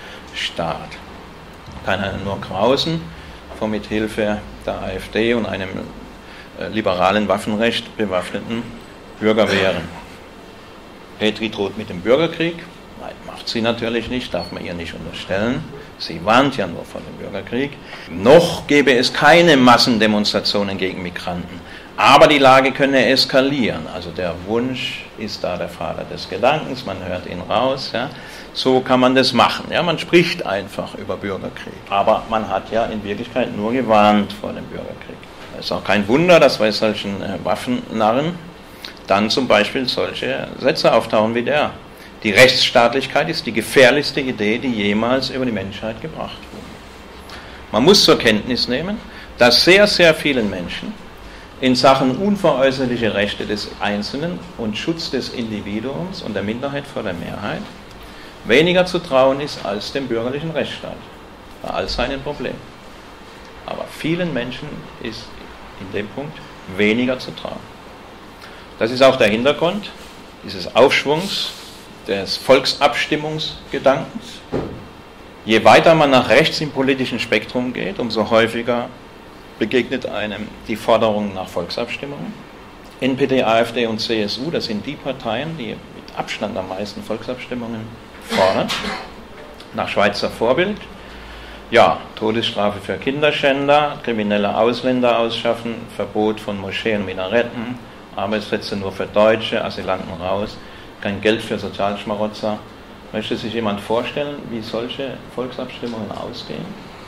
Kann er nur grausen, vor mithilfe der AfD und einem liberalen Waffenrecht bewaffneten Bürgerwehren. Petry droht mit dem Bürgerkrieg. Nein, macht sie natürlich nicht, darf man ihr nicht unterstellen. Sie warnt ja nur vor dem Bürgerkrieg. Noch gäbe es keine Massendemonstrationen gegen Migranten. Aber die Lage könne eskalieren. Also der Wunsch ist da der Vater des Gedankens, man hört ihn raus. Ja. So kann man das machen. Ja. Man spricht einfach über Bürgerkrieg. Aber man hat ja in Wirklichkeit nur gewarnt vor dem Bürgerkrieg. Es ist auch kein Wunder, dass bei solchen Waffennarren dann zum Beispiel solche Sätze auftauchen wie der. Die Rechtsstaatlichkeit ist die gefährlichste Idee, die jemals über die Menschheit gebracht wurde. Man muss zur Kenntnis nehmen, dass sehr, sehr vielen Menschen in Sachen unveräußerliche Rechte des Einzelnen und Schutz des Individuums und der Minderheit vor der Mehrheit weniger zu trauen ist als dem bürgerlichen Rechtsstaat, bei all seinen Problemen. Aber vielen Menschen ist in dem Punkt weniger zu trauen. Das ist auch der Hintergrund dieses Aufschwungs des Volksabstimmungsgedankens. Je weiter man nach rechts im politischen Spektrum geht, umso häufiger begegnet einem die Forderung nach Volksabstimmungen. NPD, AfD und CSU, das sind die Parteien, die mit Abstand am meisten Volksabstimmungen fordern, nach Schweizer Vorbild. Ja, Todesstrafe für Kinderschänder, kriminelle Ausländer ausschaffen, Verbot von Moscheen und Minaretten, Arbeitsplätze nur für Deutsche, Asylanten raus, kein Geld für Sozialschmarotzer. Möchte sich jemand vorstellen, wie solche Volksabstimmungen ausgehen?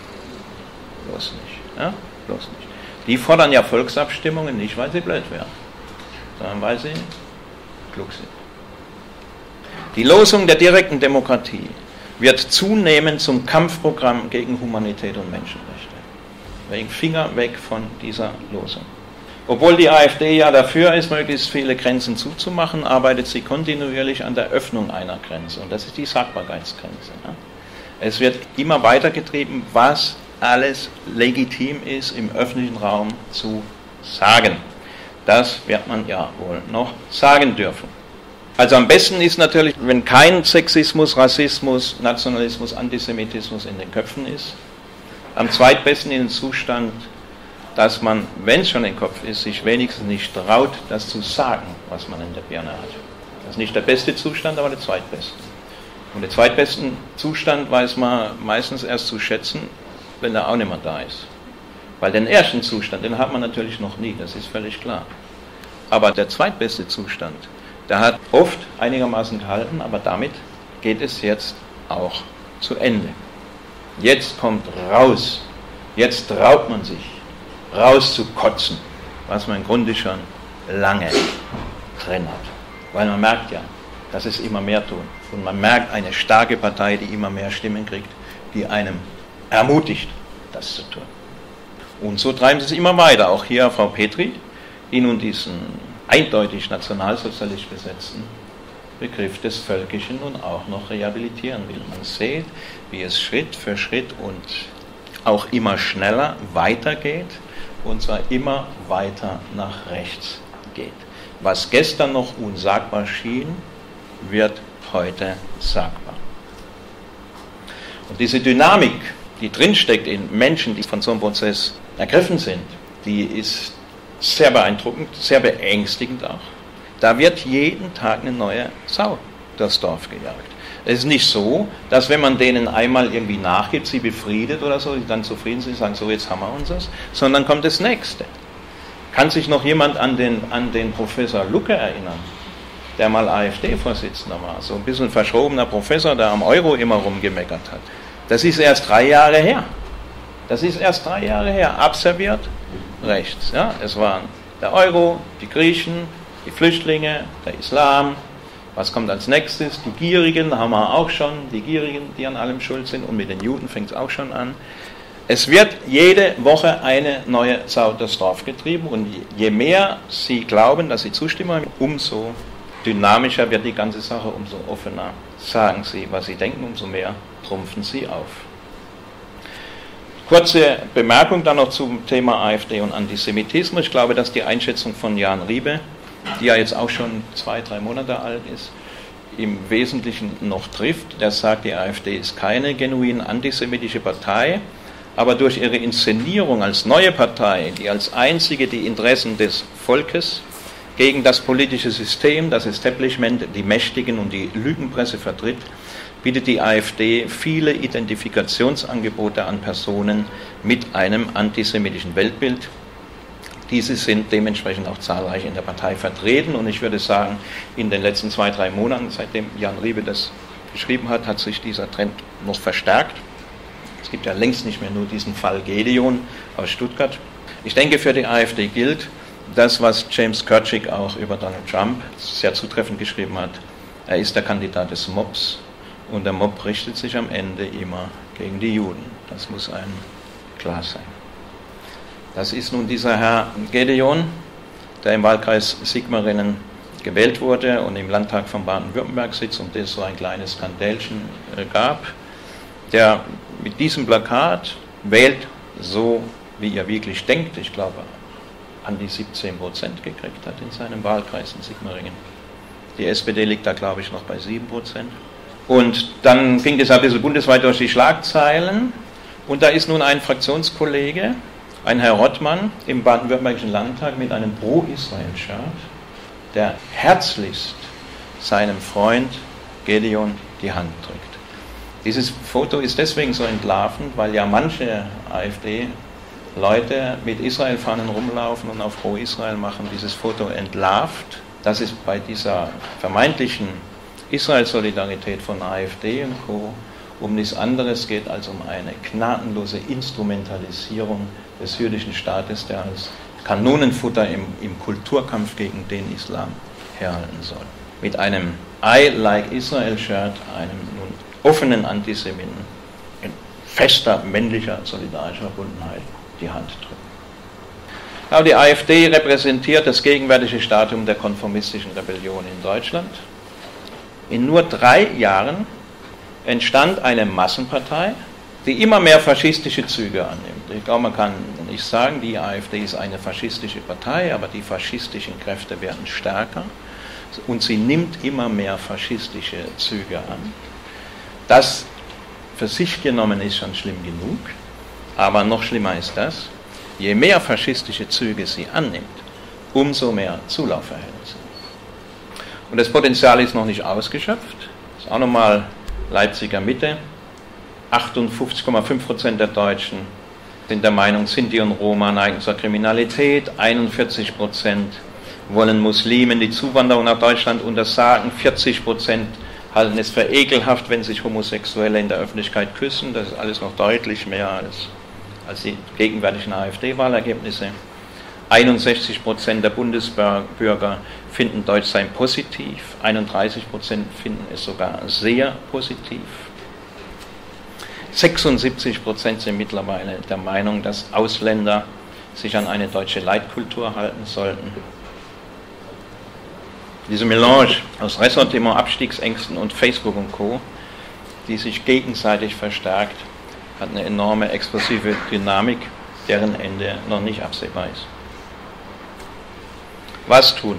Bloß nicht. Ja? Bloß nicht. Die fordern ja Volksabstimmungen nicht, weil sie blöd wären, sondern weil sie klug sind. Die Losung der direkten Demokratie wird zunehmend zum Kampfprogramm gegen Humanität und Menschenrechte. Wegen Finger weg von dieser Losung. Obwohl die AfD ja dafür ist, möglichst viele Grenzen zuzumachen, arbeitet sie kontinuierlich an der Öffnung einer Grenze. Und das ist die Sagbarkeitsgrenze. Ja. Es wird immer weitergetrieben, was alles legitim ist, im öffentlichen Raum zu sagen. Das wird man ja wohl noch sagen dürfen. Also am besten ist natürlich, wenn kein Sexismus, Rassismus, Nationalismus, Antisemitismus in den Köpfen ist. Am zweitbesten in den Zustand, dass man, wenn es schon im Kopf ist, sich wenigstens nicht traut, das zu sagen, was man in der Birne hat. Das ist nicht der beste Zustand, aber der zweitbeste. Und den zweitbesten Zustand weiß man meistens erst zu schätzen, wenn er auch nicht mehr da ist. Weil den ersten Zustand, den hat man natürlich noch nie, das ist völlig klar. Aber der zweitbeste Zustand, der hat oft einigermaßen gehalten, aber damit geht es jetzt auch zu Ende. Jetzt kommt raus, jetzt traut man sich, rauszukotzen, was man im Grunde schon lange drin hat. Weil man merkt ja, dass es immer mehr tun. Und man merkt eine starke Partei, die immer mehr Stimmen kriegt, die einem ermutigt, das zu tun. Und so treiben sie es immer weiter. Auch hier Frau Petry, die nun diesen eindeutig nationalsozialistisch besetzten Begriff des Völkischen und auch noch rehabilitieren will. Man sieht, wie es Schritt für Schritt und auch immer schneller weitergeht, und zwar immer weiter nach rechts geht. Was gestern noch unsagbar schien, wird heute sagbar. Und diese Dynamik, die drinsteckt in Menschen, die von so einem Prozess ergriffen sind, die ist sehr beeindruckend, sehr beängstigend auch. Da wird jeden Tag eine neue Sau durchs Dorf gejagt. Es ist nicht so, dass wenn man denen einmal irgendwie nachgibt, sie befriedet oder so, die dann zufrieden sind, sagen, so jetzt haben wir uns das, sondern kommt das Nächste. Kann sich noch jemand an den Professor Lucke erinnern, der mal AfD-Vorsitzender war, so ein bisschen verschrobener Professor, der am Euro immer rumgemeckert hat. Das ist erst 3 Jahre her. Das ist erst 3 Jahre her, abserviert rechts. Ja? Es waren der Euro, die Griechen, die Flüchtlinge, der Islam. Was kommt als nächstes? Die Gierigen, haben wir auch schon, die Gierigen, die an allem schuld sind, und mit den Juden fängt es auch schon an. Es wird jede Woche eine neue Sau durchs Dorf getrieben, und je mehr sie glauben, dass sie zustimmen, umso dynamischer wird die ganze Sache, umso offener sagen sie, was sie denken, umso mehr trumpfen sie auf. Kurze Bemerkung dann noch zum Thema AfD und Antisemitismus. Ich glaube, dass die Einschätzung von Jan Riebe, die ja jetzt auch schon 2-3 Monate alt ist, im Wesentlichen noch trifft. Der sagt, die AfD ist keine genuin antisemitische Partei, aber durch ihre Inszenierung als neue Partei, die als einzige die Interessen des Volkes gegen das politische System, das Establishment, die Mächtigen und die Lügenpresse vertritt, bietet die AfD viele Identifikationsangebote an Personen mit einem antisemitischen Weltbild. Diese sind dementsprechend auch zahlreich in der Partei vertreten und ich würde sagen, in den letzten 2-3 Monaten, seitdem Jan Riebe das geschrieben hat, hat sich dieser Trend noch verstärkt. Es gibt ja längst nicht mehr nur diesen Fall Gedeon aus Stuttgart. Ich denke, für die AfD gilt das, was James Kirchick auch über Donald Trump sehr zutreffend geschrieben hat. Er ist der Kandidat des Mobs und der Mob richtet sich am Ende immer gegen die Juden. Das muss einem klar sein. Das ist nun dieser Herr Gedeon, der im Wahlkreis Sigmaringen gewählt wurde und im Landtag von Baden-Württemberg sitzt und es so ein kleines Skandälchen gab, der mit diesem Plakat wählt so, wie ihr wirklich denkt, ich glaube, an die 17% gekriegt hat in seinem Wahlkreis in Sigmaringen. Die SPD liegt da, glaube ich, noch bei 7%. Und dann ging das ein bisschen bundesweit durch die Schlagzeilen und da ist nun ein Fraktionskollege, ein Herr Rottmann im baden-württembergischen Landtag mit einem Pro-Israel-Shirt, der herzlichst seinem Freund Gedeon die Hand drückt. Dieses Foto ist deswegen so entlarvend, weil ja manche AfD-Leute mit Israel-Fahnen rumlaufen und auf Pro-Israel machen. Dieses Foto entlarvt, dass es bei dieser vermeintlichen Israel-Solidarität von AfD und Co. um nichts anderes geht als um eine gnadenlose Instrumentalisierung des jüdischen Staates, der als Kanonenfutter im Kulturkampf gegen den Islam herhalten soll. Mit einem I like Israel-Shirt, einem nun offenen Antisemiten, in fester männlicher solidarischer Verbundenheit die Hand drücken. Aber die AfD repräsentiert das gegenwärtige Stadium der konformistischen Rebellion in Deutschland. In nur 3 Jahren entstand eine Massenpartei, die immer mehr faschistische Züge annimmt. Ich glaube, man kann nicht sagen, die AfD ist eine faschistische Partei, aber die faschistischen Kräfte werden stärker und sie nimmt immer mehr faschistische Züge an. Das für sich genommen ist schon schlimm genug, aber noch schlimmer ist das, je mehr faschistische Züge sie annimmt, umso mehr Zulaufverhältnisse. Und das Potenzial ist noch nicht ausgeschöpft. Das ist auch nochmal Leipziger Mitte. 58,5% der Deutschen sind der Meinung, Sinti und Roma neigen zur Kriminalität. 41% wollen Muslimen die Zuwanderung nach Deutschland untersagen. 40% halten es für ekelhaft, wenn sich Homosexuelle in der Öffentlichkeit küssen. Das ist alles noch deutlich mehr als die gegenwärtigen AfD-Wahlergebnisse. 61% der Bundesbürger finden Deutschsein positiv, 31% finden es sogar sehr positiv. 76% sind mittlerweile der Meinung, dass Ausländer sich an eine deutsche Leitkultur halten sollten. Diese Melange aus Ressentiment, Abstiegsängsten und Facebook und Co., die sich gegenseitig verstärkt, hat eine enorme explosive Dynamik, deren Ende noch nicht absehbar ist. Was tun?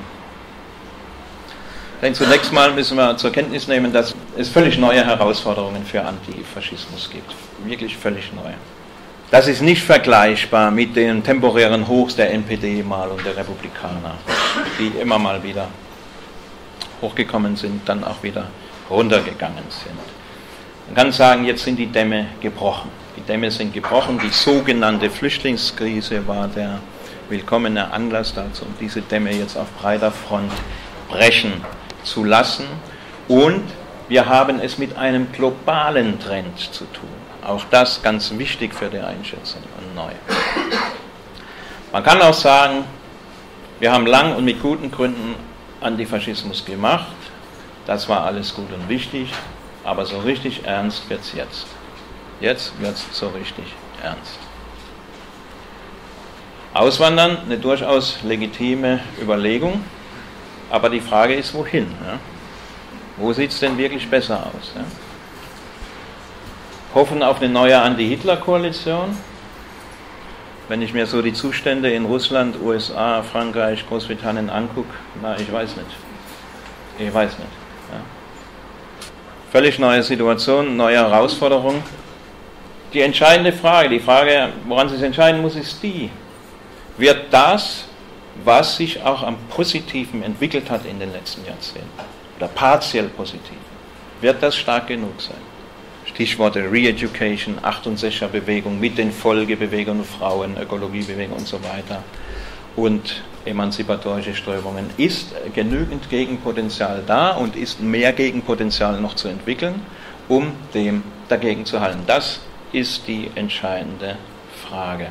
Denn zunächst mal müssen wir zur Kenntnis nehmen, dass es völlig neue Herausforderungen für Antifaschismus gibt. Wirklich völlig neue. Das ist nicht vergleichbar mit den temporären Hochs der NPD mal und der Republikaner, die immer mal wieder hochgekommen sind, dann auch wieder runtergegangen sind. Man kann sagen, jetzt sind die Dämme gebrochen. Die Dämme sind gebrochen. Die sogenannte Flüchtlingskrise war der willkommene Anlass dazu, um diese Dämme jetzt auf breiter Front brechen zu lassen. Und wir haben es mit einem globalen Trend zu tun. Auch das ganz wichtig für die Einschätzung und neu. Man kann auch sagen, wir haben lang und mit guten Gründen Antifaschismus gemacht. Das war alles gut und wichtig, aber so richtig ernst wird es jetzt. Jetzt wird es so richtig ernst. Auswandern, eine durchaus legitime Überlegung, aber die Frage ist, wohin? Ja? Wo sieht es denn wirklich besser aus? Ja? Hoffen auf eine neue Anti-Hitler-Koalition? Wenn ich mir so die Zustände in Russland, USA, Frankreich, Großbritannien angucke, na, ich weiß nicht. Ich weiß nicht. Ja? Völlig neue Situation, neue Herausforderung. die entscheidende Frage, die Frage, woran es sich entscheiden muss, ist die: Wird das, was sich auch am Positiven entwickelt hat in den letzten Jahrzehnten, oder partiell positiv, wird das stark genug sein? Stichworte Re-Education, 68er Bewegung mit den Folgebewegungen, Frauen, Ökologiebewegung und so weiter und emanzipatorische Strömungen. Ist genügend Gegenpotenzial da und ist mehr Gegenpotenzial noch zu entwickeln, um dem dagegen zu halten? Das ist die entscheidende Frage.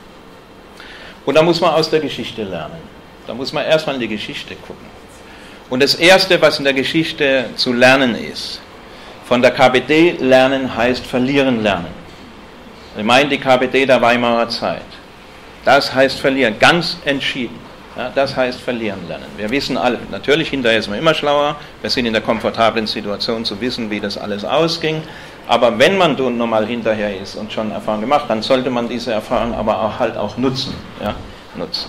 Und da muss man aus der Geschichte lernen. Da muss man erstmal in die Geschichte gucken. Und das Erste, was in der Geschichte zu lernen ist, von der KPD lernen heißt verlieren lernen. Ich meine die KPD der Weimarer Zeit. Das heißt verlieren, ganz entschieden. Ja, das heißt verlieren lernen. Wir wissen alle, natürlich hinterher ist man immer schlauer, wir sind in der komfortablen Situation zu wissen, wie das alles ausging, aber wenn man nun mal hinterher ist und schon Erfahrung gemacht, dann sollte man diese Erfahrung aber auch nutzen. Ja, nutzen.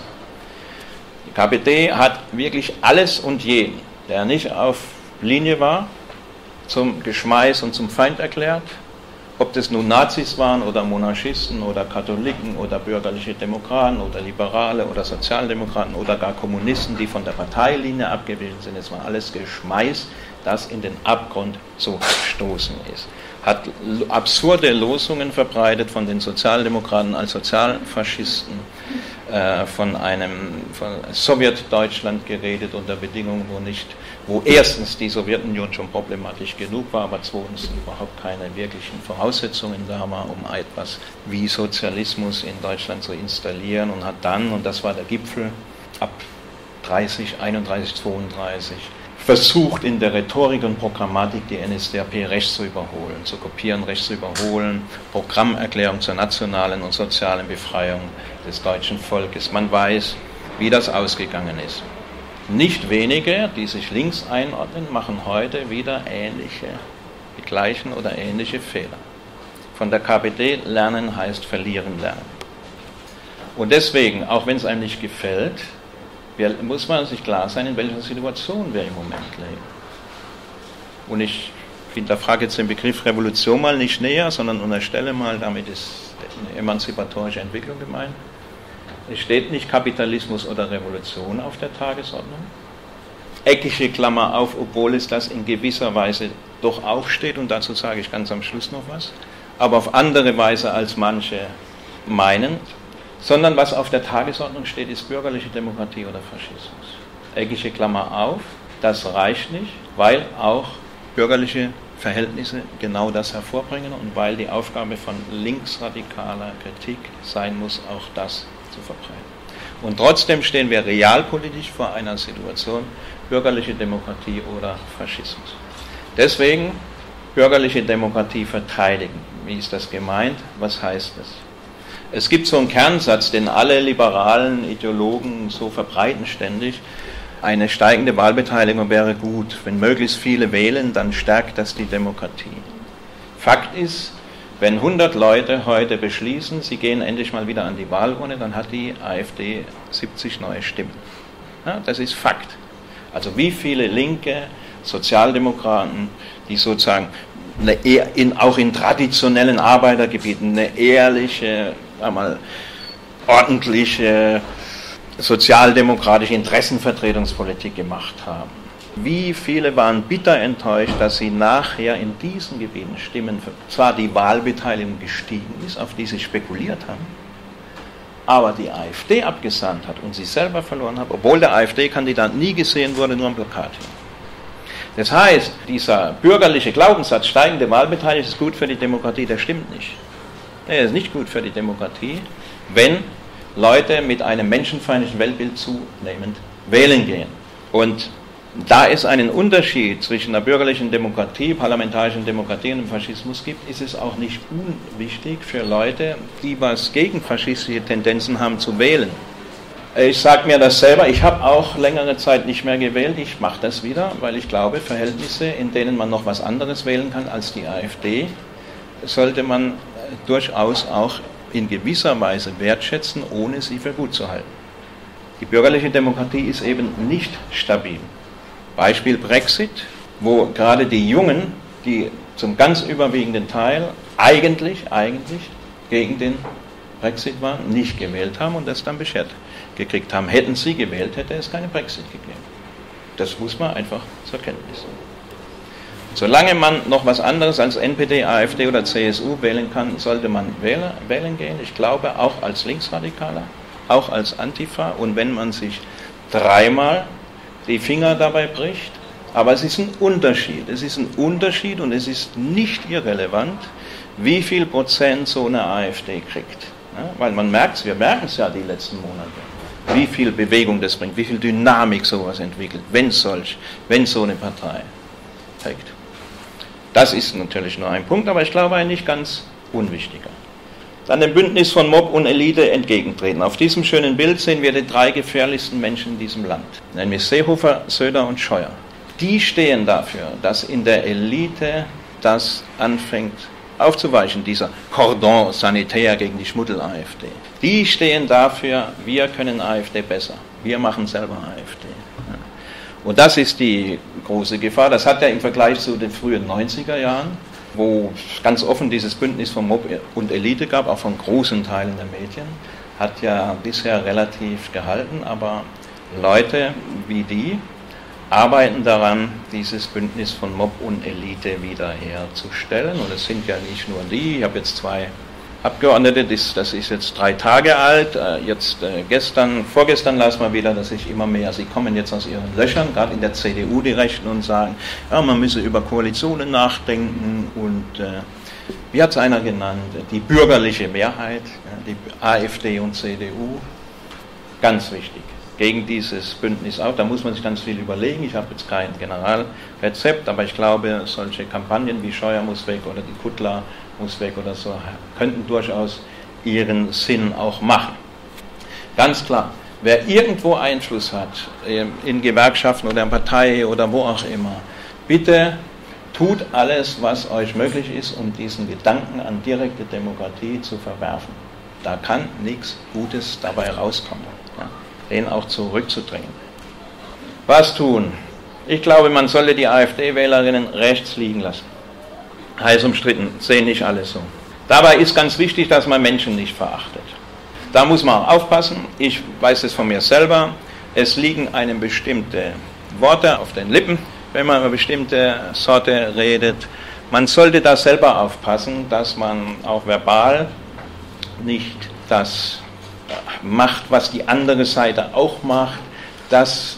Die KPD hat wirklich alles und jeden, der nicht auf Linie war, zum Geschmeiß und zum Feind erklärt, ob das nun Nazis waren oder Monarchisten oder Katholiken oder bürgerliche Demokraten oder Liberale oder Sozialdemokraten oder gar Kommunisten, die von der Parteilinie abgewichen sind. Es war alles Geschmeiß, das in den Abgrund zu stoßen ist. Hat absurde Losungen verbreitet von den Sozialdemokraten als Sozialfaschisten, von Sowjetdeutschland geredet unter Bedingungen, wo erstens die Sowjetunion schon problematisch genug war, aber zweitens überhaupt keine wirklichen Voraussetzungen da war, um etwas wie Sozialismus in Deutschland zu installieren, und hat dann, und das war der Gipfel, ab 31, 32 versucht in der Rhetorik und Programmatik die NSDAP rechts zu überholen, zu kopieren, rechts zu überholen, Programmerklärung zur nationalen und sozialen Befreiung des deutschen Volkes. Man weiß, wie das ausgegangen ist. Nicht wenige, die sich links einordnen, machen heute wieder die gleichen oder ähnliche Fehler. Von der KPD lernen heißt verlieren lernen. Und deswegen, auch wenn es einem nicht gefällt, muss man sich klar sein, in welcher Situation wir im Moment leben. Und ich hinterfrage jetzt den Begriff Revolution mal nicht näher, sondern unterstelle mal, damit ist eine emanzipatorische Entwicklung gemeint. Es steht nicht Kapitalismus oder Revolution auf der Tagesordnung. Eckige Klammer auf, obwohl es das in gewisser Weise doch auch steht, und dazu sage ich ganz am Schluss noch was, aber auf andere Weise als manche meinen. Sondern was auf der Tagesordnung steht, ist bürgerliche Demokratie oder Faschismus. Eckige Klammer auf, das reicht nicht, weil auch bürgerliche Verhältnisse genau das hervorbringen und weil die Aufgabe von linksradikaler Kritik sein muss, auch das zu verbreiten. Und trotzdem stehen wir realpolitisch vor einer Situation, bürgerliche Demokratie oder Faschismus. Deswegen bürgerliche Demokratie verteidigen. Wie ist das gemeint? Was heißt das? Es gibt so einen Kernsatz, den alle liberalen Ideologen so verbreiten ständig: Eine steigende Wahlbeteiligung wäre gut. Wenn möglichst viele wählen, dann stärkt das die Demokratie. Fakt ist, wenn 100 Leute heute beschließen, sie gehen endlich mal wieder an die Wahlurne, dann hat die AfD 70 neue Stimmen. Ja, das ist Fakt. Also wie viele Linke, Sozialdemokraten, die sozusagen auch in traditionellen Arbeitergebieten eine ehrliche, ordentliche sozialdemokratische Interessenvertretungspolitik gemacht haben. Wie viele waren bitter enttäuscht, dass sie nachher in diesen Gebieten Stimmen, zwar die Wahlbeteiligung gestiegen ist, auf die sie spekuliert haben, aber die AfD abgesandt hat und sie selber verloren hat, obwohl der AfD-Kandidat nie gesehen wurde, nur am Plakat hing. Das heißt, dieser bürgerliche Glaubenssatz, steigende Wahlbeteiligung ist gut für die Demokratie, der stimmt nicht. Er ist nicht gut für die Demokratie, wenn Leute mit einem menschenfeindlichen Weltbild zunehmend wählen gehen. Und da es einen Unterschied zwischen der bürgerlichen Demokratie, parlamentarischen Demokratie und dem Faschismus gibt, ist es auch nicht unwichtig für Leute, die was gegen faschistische Tendenzen haben, zu wählen. Ich sage mir das selber, ich habe auch längere Zeit nicht mehr gewählt, ich mache das wieder, weil ich glaube, Verhältnisse, in denen man noch was anderes wählen kann als die AfD, sollte man durchaus auch in gewisser Weise wertschätzen, ohne sie für gut zu halten. Die bürgerliche Demokratie ist eben nicht stabil. Beispiel Brexit, wo gerade die Jungen, die zum ganz überwiegenden Teil eigentlich gegen den Brexit waren, nicht gewählt haben und das dann beschert gekriegt haben. Hätten sie gewählt, hätte es keinen Brexit gegeben. Das muss man einfach zur Kenntnis nehmen. Solange man noch was anderes als NPD, AfD oder CSU wählen kann, sollte man wählen gehen. Ich glaube, auch als Linksradikaler, auch als Antifa. Und wenn man sich dreimal die Finger dabei bricht, aber es ist ein Unterschied. Es ist ein Unterschied und es ist nicht irrelevant, wie viel Prozent so eine AfD kriegt. Ja, weil wir merken es ja die letzten Monate, wie viel Bewegung das bringt, wie viel Dynamik sowas entwickelt, wenn so eine Partei trägt. Das ist natürlich nur ein Punkt, aber ich glaube ein nicht ganz unwichtiger. Dann dem Bündnis von Mob und Elite entgegentreten. Auf diesem schönen Bild sehen wir die drei gefährlichsten Menschen in diesem Land, nämlich Seehofer, Söder und Scheuer. Die stehen dafür, dass in der Elite das anfängt aufzuweichen, dieser Cordon sanitär gegen die Schmuddel-AfD. Die stehen dafür, wir können AfD besser, wir machen selber AfD. Und das ist die große Gefahr. Das hat ja im Vergleich zu den frühen 90er Jahren, wo ganz offen dieses Bündnis von Mob und Elite gab, auch von großen Teilen der Medien, hat ja bisher relativ gehalten, aber Leute wie die arbeiten daran, dieses Bündnis von Mob und Elite wiederherzustellen. Und es sind ja nicht nur die, ich habe jetzt 2 Abgeordnete, das ist jetzt 3 Tage alt, vorgestern las man wieder, dass sich immer mehr, sie kommen jetzt aus ihren Löchern, gerade in der CDU die Rechten und sagen, ja, man müsse über Koalitionen nachdenken und wie hat es einer genannt, die bürgerliche Mehrheit, die AfD und CDU, ganz wichtig, gegen dieses Bündnis auch, da muss man sich ganz viel überlegen, ich habe jetzt kein Generalrezept, aber ich glaube, solche Kampagnen wie Scheuer muss weg oder die Kuttler muss weg oder so, könnten durchaus ihren Sinn auch machen. Ganz klar, wer irgendwo Einfluss hat, in Gewerkschaften oder in Partei oder wo auch immer, bitte tut alles, was euch möglich ist, um diesen Gedanken an direkte Demokratie zu verwerfen. Da kann nichts Gutes dabei rauskommen, ja, den auch zurückzudrängen. Was tun? Ich glaube, man sollte die AfD-Wählerinnen rechts liegen lassen. Heiß umstritten, sehen nicht alle so. Dabei ist ganz wichtig, dass man Menschen nicht verachtet. Da muss man auch aufpassen, ich weiß es von mir selber, es liegen einem bestimmte Worte auf den Lippen, wenn man über bestimmte Sorte redet. Man sollte da selber aufpassen, dass man auch verbal nicht das macht, was die andere Seite auch macht. Das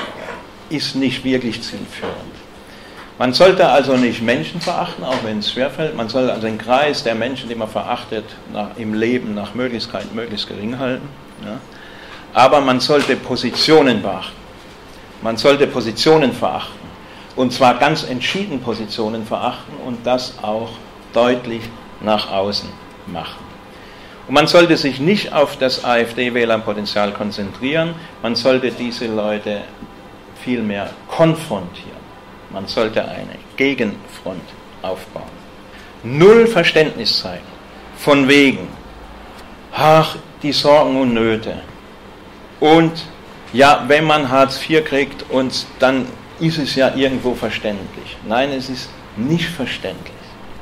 ist nicht wirklich zielführend. Man sollte also nicht Menschen verachten, auch wenn es schwerfällt. Man soll also den Kreis der Menschen, die man verachtet, im Leben nach Möglichkeit möglichst gering halten. Ja. Aber man sollte Positionen beachten. Man sollte Positionen verachten. Und zwar ganz entschieden Positionen verachten und das auch deutlich nach außen machen. Und man sollte sich nicht auf das AfD-Wählerpotenzial konzentrieren. Man sollte diese Leute vielmehr konfrontieren. Man sollte eine Gegenfront aufbauen. Null Verständnis zeigen. Von wegen, ach, die Sorgen und Nöte. Und ja, wenn man Hartz IV kriegt, und dann ist es ja irgendwo verständlich. Nein, es ist nicht verständlich.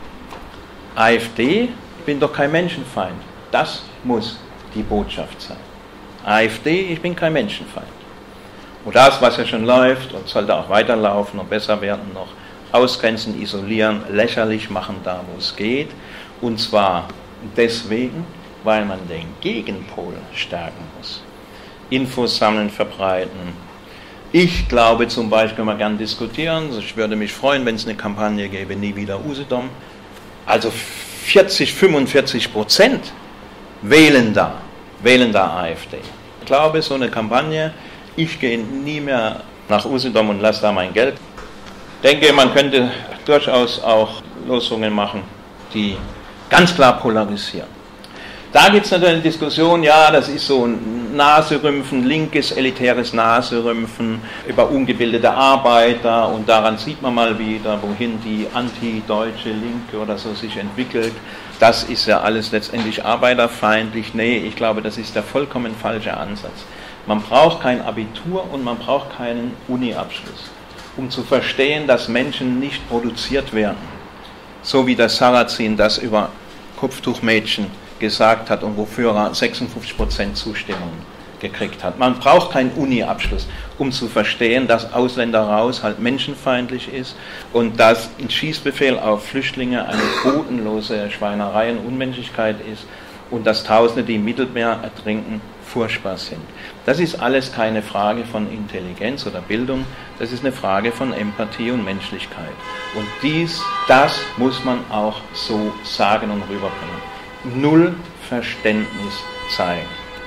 AfD, ich bin doch kein Menschenfeind. Das muss die Botschaft sein. AfD, ich bin kein Menschenfeind. Und das, was ja schon läuft und sollte auch weiterlaufen und besser werden, noch ausgrenzen, isolieren, lächerlich machen, da wo es geht. Und zwar deswegen, weil man den Gegenpol stärken muss. Infos sammeln, verbreiten. Ich glaube zum Beispiel, können wir gerne diskutieren, ich würde mich freuen, wenn es eine Kampagne gäbe, nie wieder Usedom. Also 40-45% wählen da AfD. Ich glaube, so eine Kampagne, ich gehe nie mehr nach Usedom und lasse da mein Geld. Ich denke, man könnte durchaus auch Losungen machen, die ganz klar polarisieren. Da gibt es natürlich eine Diskussion, ja, das ist so ein Naserümpfen, linkes, elitäres Naserümpfen über ungebildete Arbeiter und daran sieht man mal wieder, wohin die antideutsche Linke oder so sich entwickelt. Das ist ja alles letztendlich arbeiterfeindlich. Nee, ich glaube, das ist der vollkommen falsche Ansatz. Man braucht kein Abitur und man braucht keinen Uni-Abschluss, um zu verstehen, dass Menschen nicht produziert werden. so wie der Sarrazin das über Kopftuchmädchen gesagt hat und wofür er 56% Zustimmung gekriegt hat. Man braucht keinen Uni-Abschluss, um zu verstehen, dass Ausländer raus halt menschenfeindlich ist und dass ein Schießbefehl auf Flüchtlinge eine bodenlose Schweinerei und Unmenschlichkeit ist und dass Tausende, die im Mittelmeer ertrinken, furchtbar sind. Das ist alles keine Frage von Intelligenz oder Bildung, das ist eine Frage von Empathie und Menschlichkeit. Und das muss man auch so sagen und rüberbringen. Null Verständnis zeigen.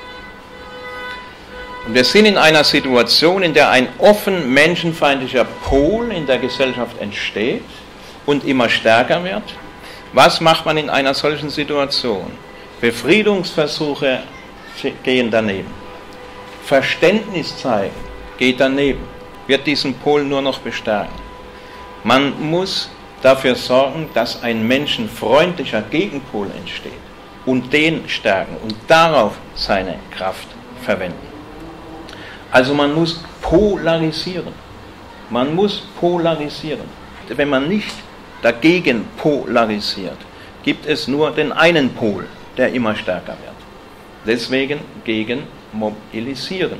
Und wir sind in einer Situation, in der ein offen menschenfeindlicher Pol in der Gesellschaft entsteht und immer stärker wird. Was macht man in einer solchen Situation? Befriedungsversuche gehen daneben. Verständnis zeigen geht daneben, wird diesen Pol nur noch bestärken. Man muss dafür sorgen, dass ein menschenfreundlicher Gegenpol entsteht und den stärken und darauf seine Kraft verwenden. Also man muss polarisieren. Man muss polarisieren. Wenn man nicht dagegen polarisiert, gibt es nur den einen Pol, der immer stärker wird. Deswegen gegen mobilisieren.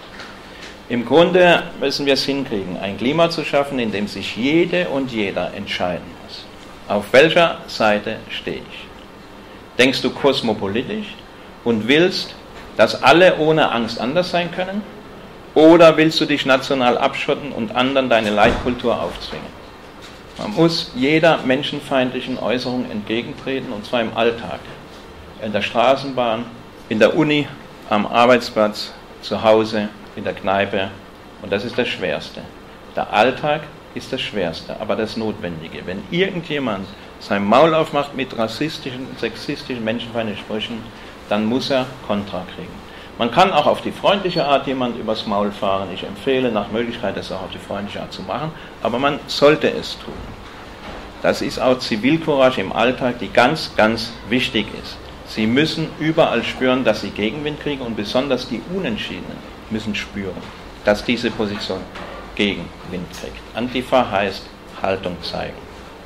Im Grunde müssen wir es hinkriegen, ein Klima zu schaffen, in dem sich jede und jeder entscheiden muss. Auf welcher Seite stehe ich? Denkst du kosmopolitisch und willst, dass alle ohne Angst anders sein können? Oder willst du dich national abschotten und anderen deine Leitkultur aufzwingen? Man muss jeder menschenfeindlichen Äußerung entgegentreten, und zwar im Alltag. In der Straßenbahn, in der Uni, am Arbeitsplatz, zu Hause, in der Kneipe. Und das ist das Schwerste. Der Alltag ist das Schwerste, aber das Notwendige. Wenn irgendjemand sein Maul aufmacht mit rassistischen, sexistischen, menschenfeindlichen Sprüchen, dann muss er Kontra kriegen. Man kann auch auf die freundliche Art jemand übers Maul fahren. Ich empfehle nach Möglichkeit, das auch auf die freundliche Art zu machen, aber man sollte es tun. Das ist auch Zivilcourage im Alltag, die ganz, ganz wichtig ist. Sie müssen überall spüren, dass sie Gegenwind kriegen, und besonders die Unentschiedenen müssen spüren, dass diese Position Gegenwind kriegt. Antifa heißt Haltung zeigen.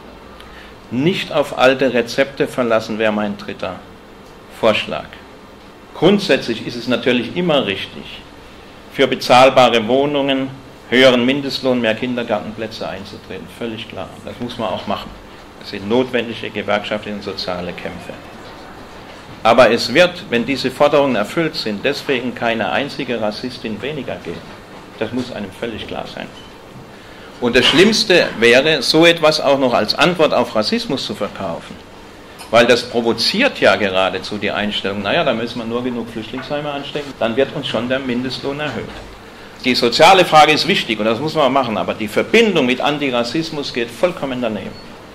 Nicht auf alte Rezepte verlassen wäre mein dritter Vorschlag. Grundsätzlich ist es natürlich immer richtig, für bezahlbare Wohnungen, höheren Mindestlohn, mehr Kindergartenplätze einzutreten. Völlig klar. Das muss man auch machen. Das sind notwendige gewerkschaftliche und soziale Kämpfe. Aber es wird, wenn diese Forderungen erfüllt sind, deswegen keine einzige Rassistin weniger geben. Das muss einem völlig klar sein. Und das Schlimmste wäre, so etwas auch noch als Antwort auf Rassismus zu verkaufen. Weil das provoziert ja geradezu die Einstellung, naja, da müssen wir nur genug Flüchtlingsheime anstecken, dann wird uns schon der Mindestlohn erhöht. Die soziale Frage ist wichtig und das muss man machen, aber die Verbindung mit Antirassismus geht vollkommen daneben.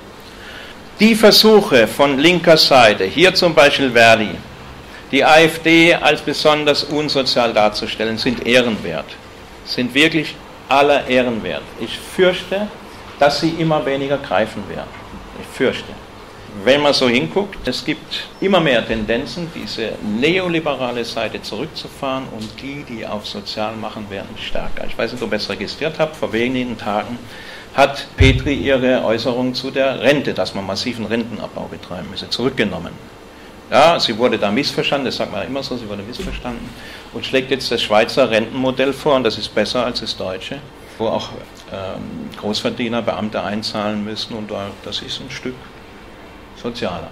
Die Versuche von linker Seite, hier zum Beispiel Verdi, die AfD als besonders unsozial darzustellen, sind ehrenwert, sind wirklich aller Ehren wert. Ich fürchte, dass sie immer weniger greifen werden. Ich fürchte. Wenn man so hinguckt, es gibt immer mehr Tendenzen, diese neoliberale Seite zurückzufahren, und die auf sozial machen, werden stärker. Ich weiß nicht, ob ihr es registriert habt, vor wenigen Tagen hat Petri ihre Äußerung zu der Rente, dass man massiven Rentenabbau betreiben müsse, zurückgenommen. Ja, sie wurde da missverstanden, das sagt man immer so, sie wurde missverstanden, und schlägt jetzt das Schweizer Rentenmodell vor, und das ist besser als das deutsche, wo auch Großverdiener Beamte einzahlen müssen, und das ist ein Stück sozialer.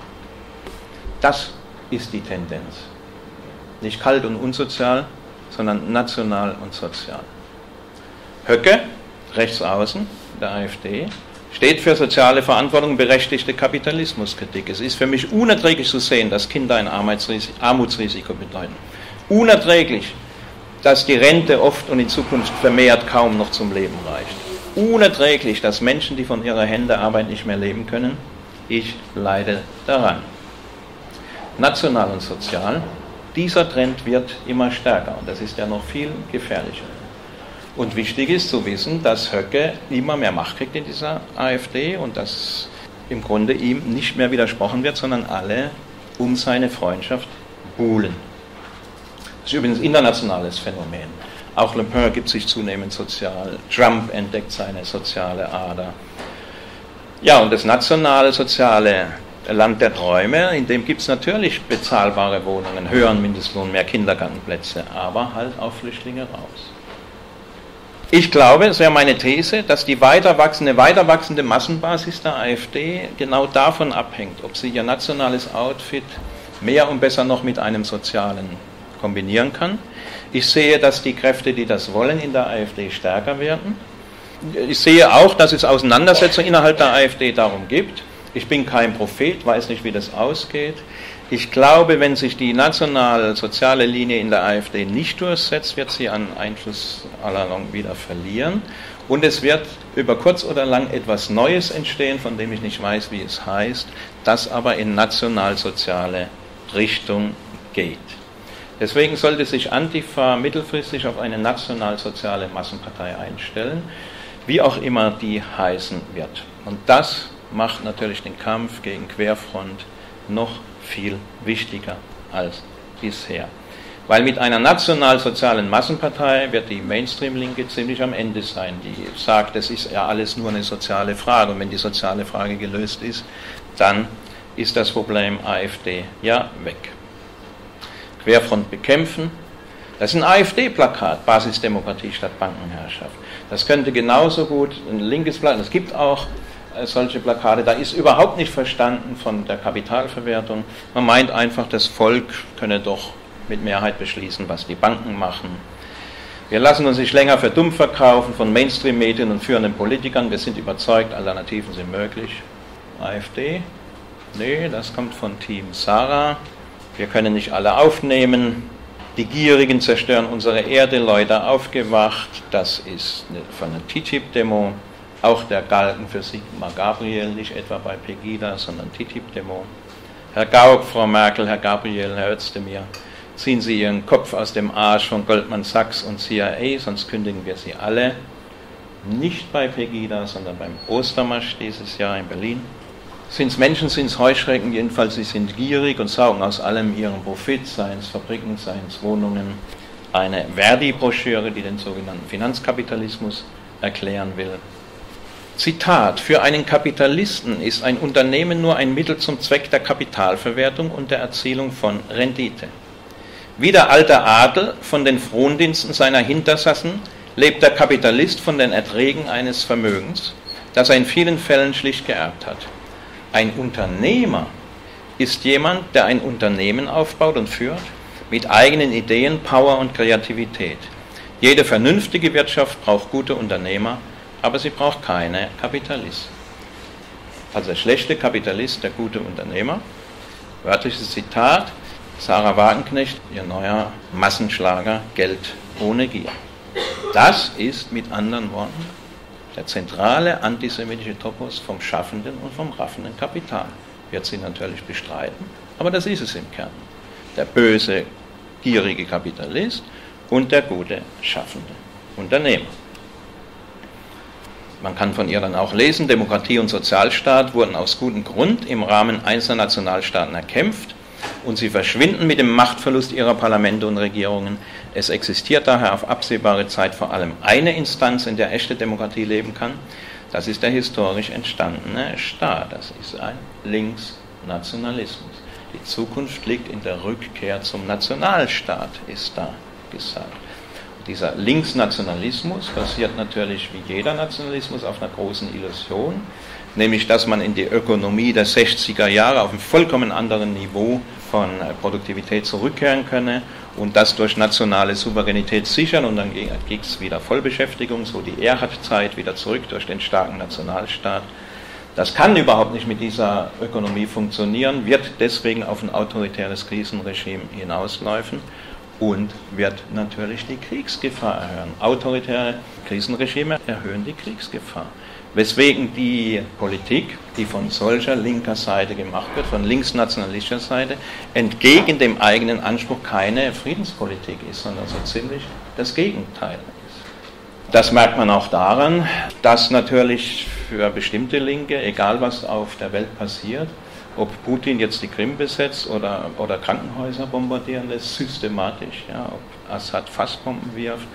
Das ist die Tendenz. Nicht kalt und unsozial, sondern national und sozial. Höcke, rechts außen, der AfD, steht für soziale Verantwortung und berechtigte Kapitalismuskritik. Es ist für mich unerträglich zu sehen, dass Kinder ein Armutsrisiko bedeuten. Unerträglich, dass die Rente oft und in Zukunft vermehrt kaum noch zum Leben reicht. Unerträglich, dass Menschen, die von ihrer Hände Arbeit nicht mehr leben können. Ich leide daran. National und sozial, dieser Trend wird immer stärker, und das ist ja noch viel gefährlicher. Und wichtig ist zu wissen, dass Höcke immer mehr Macht kriegt in dieser AfD und dass im Grunde ihm nicht mehr widersprochen wird, sondern alle um seine Freundschaft buhlen. Das ist übrigens ein internationales Phänomen. Auch Le Pen gibt sich zunehmend sozial, Trump entdeckt seine soziale Ader. Ja, und das national-soziale Land der Träume, in dem gibt es natürlich bezahlbare Wohnungen, höheren Mindestlohn, mehr Kindergartenplätze, aber halt auch Flüchtlinge raus. Ich glaube, das wäre meine These, dass die weiter wachsende Massenbasis der AfD genau davon abhängt, ob sie ihr nationales Outfit mehr und besser noch mit einem sozialen kombinieren kann. Ich sehe, dass die Kräfte, die das wollen, in der AfD stärker werden. Ich sehe auch, dass es Auseinandersetzungen innerhalb der AfD darum gibt. Ich bin kein Prophet, weiß nicht, wie das ausgeht. Ich glaube, wenn sich die national-soziale Linie in der AfD nicht durchsetzt, wird sie an Einfluss allalong wieder verlieren. Und es wird über kurz oder lang etwas Neues entstehen, von dem ich nicht weiß, wie es heißt, das aber in national-soziale Richtung geht. Deswegen sollte sich Antifa mittelfristig auf eine national-soziale Massenpartei einstellen, wie auch immer die heißen wird. Und das macht natürlich den Kampf gegen Querfront noch viel wichtiger als bisher. Weil mit einer national-sozialen Massenpartei wird die Mainstream-Linke ziemlich am Ende sein, die sagt, es ist ja alles nur eine soziale Frage und wenn die soziale Frage gelöst ist, dann ist das Problem AfD ja weg. Querfront bekämpfen, das ist ein AfD-Plakat, Basisdemokratie statt Bankenherrschaft. Das könnte genauso gut ein linkes Plakat, es gibt auch solche Plakate, da ist überhaupt nicht verstanden von der Kapitalverwertung. Man meint einfach, das Volk könne doch mit Mehrheit beschließen, was die Banken machen. Wir lassen uns nicht länger für dumm verkaufen von Mainstream-Medien und führenden Politikern. Wir sind überzeugt, Alternativen sind möglich. AfD? Nee, das kommt von Team Sarah. Wir können nicht alle aufnehmen. Die Gierigen zerstören unsere Erde, Leute aufgewacht. Das ist von einer TTIP-Demo. Auch der Galgen für Sigmar Gabriel, nicht etwa bei Pegida, sondern TTIP-Demo. Herr Gauck, Frau Merkel, Herr Gabriel, Herr Özdemir, ziehen Sie Ihren Kopf aus dem Arsch von Goldman Sachs und CIA, sonst kündigen wir Sie alle. Nicht bei Pegida, sondern beim Ostermarsch dieses Jahr in Berlin. Sind es Menschen, sind es Heuschrecken, jedenfalls sie sind gierig und saugen aus allem ihren Profit, seien es Fabriken, seien es Wohnungen. Eine Verdi-Broschüre, die den sogenannten Finanzkapitalismus erklären will. Zitat: Für einen Kapitalisten ist ein Unternehmen nur ein Mittel zum Zweck der Kapitalverwertung und der Erzielung von Rendite. Wie der alte Adel von den Frondiensten seiner Hintersassen lebt der Kapitalist von den Erträgen eines Vermögens, das er in vielen Fällen schlicht geerbt hat. Ein Unternehmer ist jemand, der ein Unternehmen aufbaut und führt, mit eigenen Ideen, Power und Kreativität. Jede vernünftige Wirtschaft braucht gute Unternehmer, aber sie braucht keine Kapitalisten. Also der schlechte Kapitalist, der gute Unternehmer. Wörtliches Zitat, Sarah Wagenknecht, ihr neuer Massenschlager Geld ohne Gier. Das ist mit anderen Worten der zentrale antisemitische Topos vom schaffenden und vom raffenden Kapital. Wird sie natürlich bestreiten, aber das ist es im Kern. Der böse, gierige Kapitalist und der gute, schaffende Unternehmer. Man kann von ihr dann auch lesen, Demokratie und Sozialstaat wurden aus gutem Grund im Rahmen einzelner Nationalstaaten erkämpft und sie verschwinden mit dem Machtverlust ihrer Parlamente und Regierungen. Es existiert daher auf absehbare Zeit vor allem eine Instanz, in der echte Demokratie leben kann. Das ist der historisch entstandene Staat. Das ist ein Linksnationalismus. Die Zukunft liegt in der Rückkehr zum Nationalstaat, ist da gesagt. Dieser Linksnationalismus basiert natürlich wie jeder Nationalismus auf einer großen Illusion, nämlich dass man in die Ökonomie der 60er Jahre auf einem vollkommen anderen Niveau von Produktivität zurückkehren könne und das durch nationale Souveränität sichern und dann gibt es wieder Vollbeschäftigung, so die Erhard-Zeit wieder zurück durch den starken Nationalstaat. Das kann überhaupt nicht mit dieser Ökonomie funktionieren, wird deswegen auf ein autoritäres Krisenregime hinausläufen. Und wird natürlich die Kriegsgefahr erhöhen. Autoritäre Krisenregime erhöhen die Kriegsgefahr. Weswegen die Politik, die von solcher linker Seite gemacht wird, von linksnationalistischer Seite, entgegen dem eigenen Anspruch keine Friedenspolitik ist, sondern so ziemlich das Gegenteil ist. Das merkt man auch daran, dass natürlich für bestimmte Linke, egal was auf der Welt passiert, ob Putin jetzt die Krim besetzt oder Krankenhäuser bombardieren lässt, systematisch, ja, ob Assad Fassbomben wirft,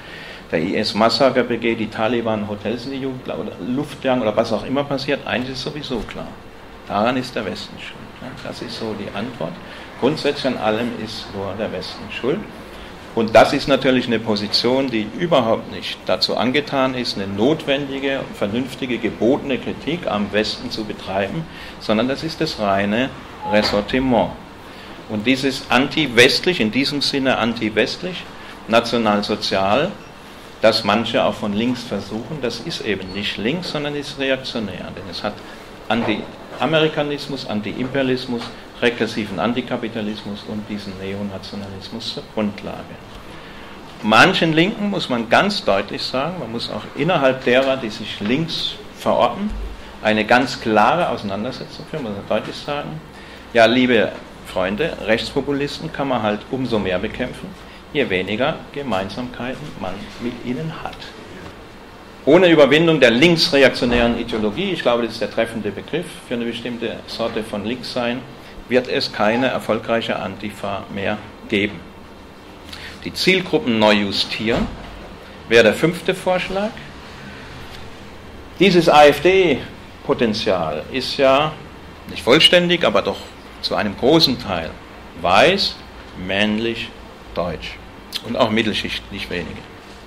der IS Massaker begeht, die Taliban Hotels in die Luft jagen oder was auch immer passiert, eines ist sowieso klar. Daran ist der Westen schuld. Das ist so die Antwort. Grundsätzlich an allem ist nur der Westen schuld. Und das ist natürlich eine Position, die überhaupt nicht dazu angetan ist, eine notwendige, vernünftige, gebotene Kritik am Westen zu betreiben, sondern das ist das reine Ressentiment. Und dieses anti-westlich, in diesem Sinne anti-westlich, nationalsozial, das manche auch von links versuchen, das ist eben nicht links, sondern ist reaktionär. Denn es hat Anti-Amerikanismus, Anti-Imperialismus, regressiven Antikapitalismus und diesen Neonationalismus zur Grundlage. Manchen Linken muss man ganz deutlich sagen, man muss auch innerhalb derer, die sich links verorten, eine ganz klare Auseinandersetzung führen, muss man deutlich sagen. Ja, liebe Freunde, Rechtspopulisten kann man halt umso mehr bekämpfen, je weniger Gemeinsamkeiten man mit ihnen hat. Ohne Überwindung der linksreaktionären Ideologie, ich glaube, das ist der treffende Begriff für eine bestimmte Sorte von Linkssein, wird es keine erfolgreiche Antifa mehr geben. Die Zielgruppen neu justieren wäre der 5. Vorschlag. Dieses AfD-Potenzial ist ja nicht vollständig, aber doch zu einem großen Teil weiß, männlich, deutsch und auch Mittelschicht, nicht wenige.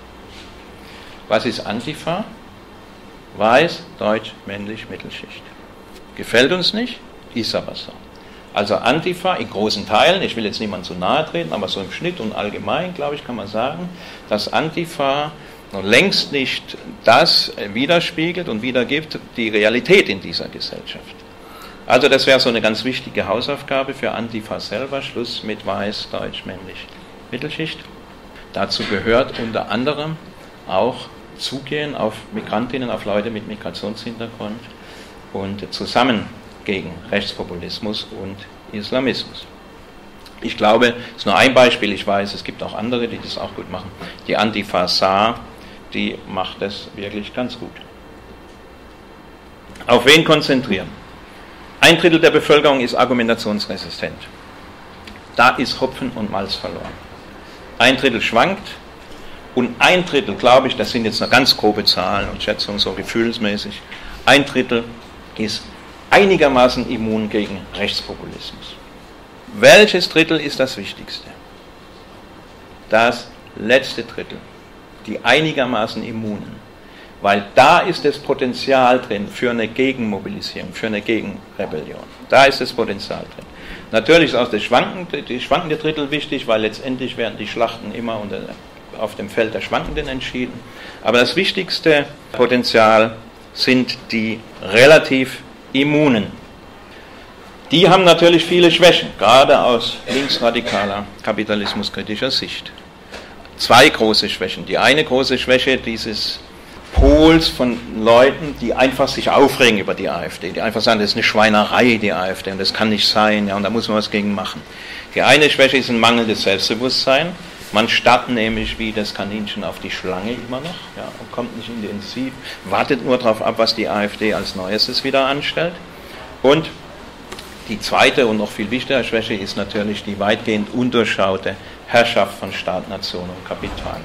Was ist Antifa? Weiß, deutsch, männlich, Mittelschicht. Gefällt uns nicht, ist aber so. Also Antifa in großen Teilen, ich will jetzt niemand zu nahe treten, aber so im Schnitt und allgemein, glaube ich, kann man sagen, dass Antifa noch längst nicht das widerspiegelt und wiedergibt, die Realität in dieser Gesellschaft. Also das wäre so eine ganz wichtige Hausaufgabe für Antifa selber, Schluss mit weiß, deutsch, männlich, Mittelschicht. Dazu gehört unter anderem auch Zugehen auf Migrantinnen, auf Leute mit Migrationshintergrund und zusammen gegen Rechtspopulismus und Islamismus. Ich glaube, das ist nur ein Beispiel, ich weiß, es gibt auch andere, die das auch gut machen. Die Antifa Saar, die macht das wirklich ganz gut. Auf wen konzentrieren? 1/3 der Bevölkerung ist argumentationsresistent. Da ist Hopfen und Malz verloren. 1/3 schwankt und 1/3, glaube ich, das sind jetzt noch ganz grobe Zahlen und Schätzungen, so gefühlsmäßig, 1/3 ist einigermaßen immun gegen Rechtspopulismus. Welches Drittel ist das Wichtigste? Das letzte Drittel, die einigermaßen immunen. Weil da ist das Potenzial drin für eine Gegenmobilisierung, für eine Gegenrebellion. Da ist das Potenzial drin. Natürlich ist auch die schwankende Drittel wichtig, weil letztendlich werden die Schlachten immer auf dem Feld der Schwankenden entschieden. Aber das wichtigste Potenzial sind die relativ Immunen. Die haben natürlich viele Schwächen, gerade aus linksradikaler, kapitalismuskritischer Sicht. 2 große Schwächen. Die eine große Schwäche dieses Pols von Leuten, die einfach sich aufregen über die AfD, die einfach sagen, das ist eine Schweinerei, die AfD, und das kann nicht sein, ja, und da muss man was gegen machen. Die eine Schwäche ist ein mangelndes Selbstbewusstsein. Man starrt nämlich wie das Kaninchen auf die Schlange immer noch, ja, und kommt nicht intensiv, wartet nur darauf ab, was die AfD als Neuestes wieder anstellt. Und die zweite und noch viel wichtigere Schwäche ist natürlich die weitgehend undurchschaute Herrschaft von Staat, Nation und Kapital.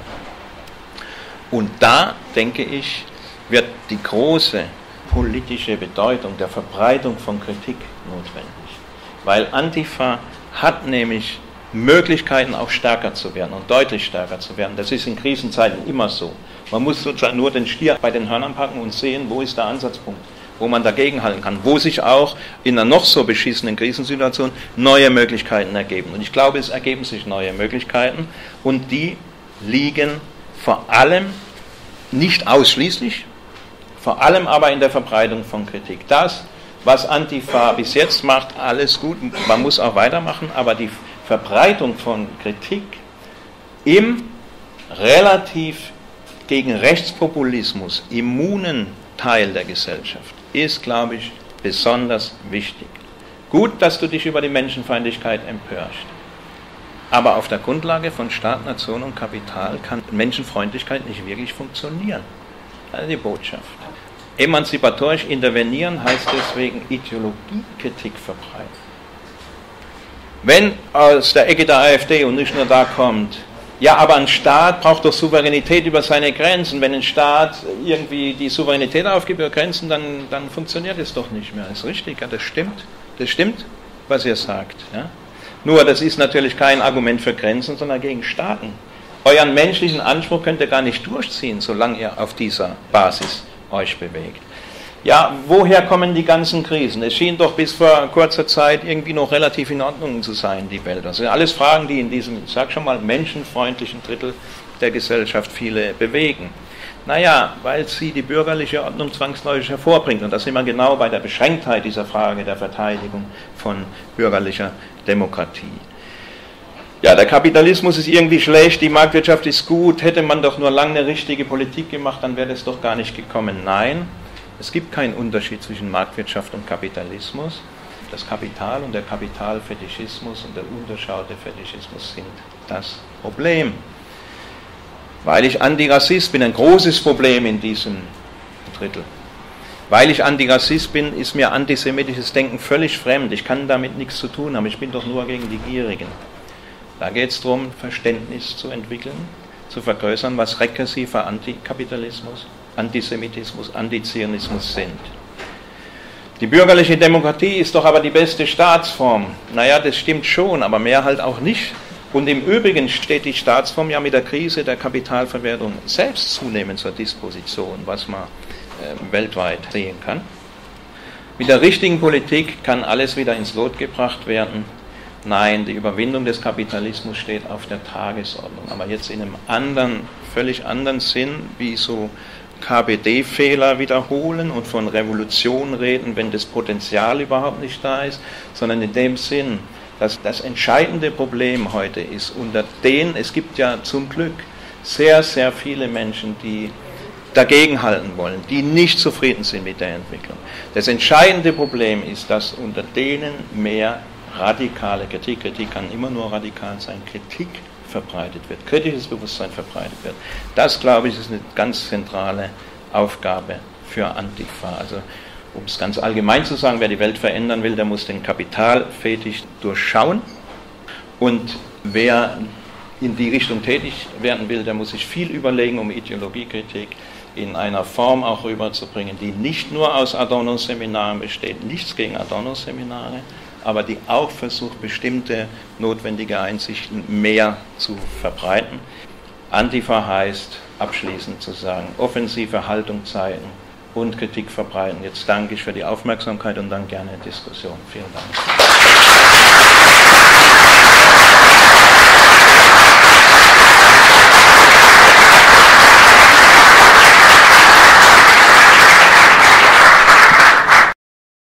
Und da, denke ich, wird die große politische Bedeutung der Verbreitung von Kritik notwendig. Weil Antifa hat nämlich Möglichkeiten, auch stärker zu werden und deutlich stärker zu werden. Das ist in Krisenzeiten immer so. Man muss sozusagen nur den Stier bei den Hörnern packen und sehen, wo ist der Ansatzpunkt, wo man dagegenhalten kann, wo sich auch in einer noch so beschissenen Krisensituation neue Möglichkeiten ergeben. Und ich glaube, es ergeben sich neue Möglichkeiten und die liegen vor allem, nicht ausschließlich, vor allem aber in der Verbreitung von Kritik. Das, was Antifa bis jetzt macht, alles gut, man muss auch weitermachen, aber die Verbreitung von Kritik im relativ gegen Rechtspopulismus immunen Teil der Gesellschaft ist, glaube ich, besonders wichtig. Gut, dass du dich über die Menschenfeindlichkeit empörst, aber auf der Grundlage von Staat, Nation und Kapital kann Menschenfreundlichkeit nicht wirklich funktionieren. Das ist die Botschaft. Emanzipatorisch intervenieren heißt deswegen Ideologiekritik verbreiten. Wenn aus der Ecke der AfD und nicht nur da kommt, Ja, aber ein Staat braucht doch Souveränität über seine Grenzen. Wenn ein Staat irgendwie die Souveränität aufgibt über Grenzen, dann funktioniert es doch nicht mehr. Das ist richtig, ja, das stimmt, was ihr sagt. Ja? Nur, das ist natürlich kein Argument für Grenzen, sondern gegen Staaten. Euren menschlichen Anspruch könnt ihr gar nicht durchziehen, solange ihr auf dieser Basis euch bewegt. Ja, woher kommen die ganzen Krisen? Es schien doch bis vor kurzer Zeit irgendwie noch relativ in Ordnung zu sein, die Welt. Das sind alles Fragen, die in diesem, ich sag schon mal, menschenfreundlichen Drittel der Gesellschaft viele bewegen. Naja, weil sie die bürgerliche Ordnung zwangsläufig hervorbringt. Und da sind wir genau bei der Beschränktheit dieser Frage der Verteidigung von bürgerlicher Demokratie. Ja, der Kapitalismus ist irgendwie schlecht, die Marktwirtschaft ist gut, hätte man doch nur lange eine richtige Politik gemacht, dann wäre das doch gar nicht gekommen. Nein, es gibt keinen Unterschied zwischen Marktwirtschaft und Kapitalismus. Das Kapital und der Kapitalfetischismus und der unterschaute Fetischismus sind das Problem. Weil ich Antirassist bin, ein großes Problem in diesem Drittel. Weil ich Antirassist bin, ist mir antisemitisches Denken völlig fremd. Ich kann damit nichts zu tun haben, ich bin doch nur gegen die Gierigen. Da geht es darum, Verständnis zu entwickeln, zu vergrößern, was rekursiver Antikapitalismus, Antisemitismus, Antizionismus sind. Die bürgerliche Demokratie ist doch aber die beste Staatsform. Naja, das stimmt schon, aber mehr halt auch nicht. Und im Übrigen steht die Staatsform ja mit der Krise der Kapitalverwertung selbst zunehmend zur Disposition, was man weltweit sehen kann. Mit der richtigen Politik kann alles wieder ins Lot gebracht werden. Nein, die Überwindung des Kapitalismus steht auf der Tagesordnung, aber jetzt in einem anderen, völlig anderen Sinn, wie so KPD-Fehler wiederholen und von Revolution reden, wenn das Potenzial überhaupt nicht da ist, sondern in dem Sinn, dass das entscheidende Problem heute ist, unter denen, es gibt ja zum Glück sehr, sehr viele Menschen, die dagegenhalten wollen, die nicht zufrieden sind mit der Entwicklung. Das entscheidende Problem ist, dass unter denen mehr radikale Kritik kann immer nur radikal sein, Kritik verbreitet wird, kritisches Bewusstsein verbreitet wird. Das, glaube ich, ist eine ganz zentrale Aufgabe für Antifa. Also, um es ganz allgemein zu sagen, wer die Welt verändern will, der muss den Kapitalfetisch durchschauen. Und wer in die Richtung tätig werden will, der muss sich viel überlegen, um Ideologiekritik in einer Form auch rüberzubringen, die nicht nur aus Adorno-Seminaren besteht, nichts gegen Adorno-Seminare, aber die auch versucht, bestimmte notwendige Einsichten mehr zu verbreiten. Antifa heißt, abschließend zu sagen, offensive Haltung zeigen und Kritik verbreiten. Jetzt danke ich für die Aufmerksamkeit und dann gerne Diskussion. Vielen Dank.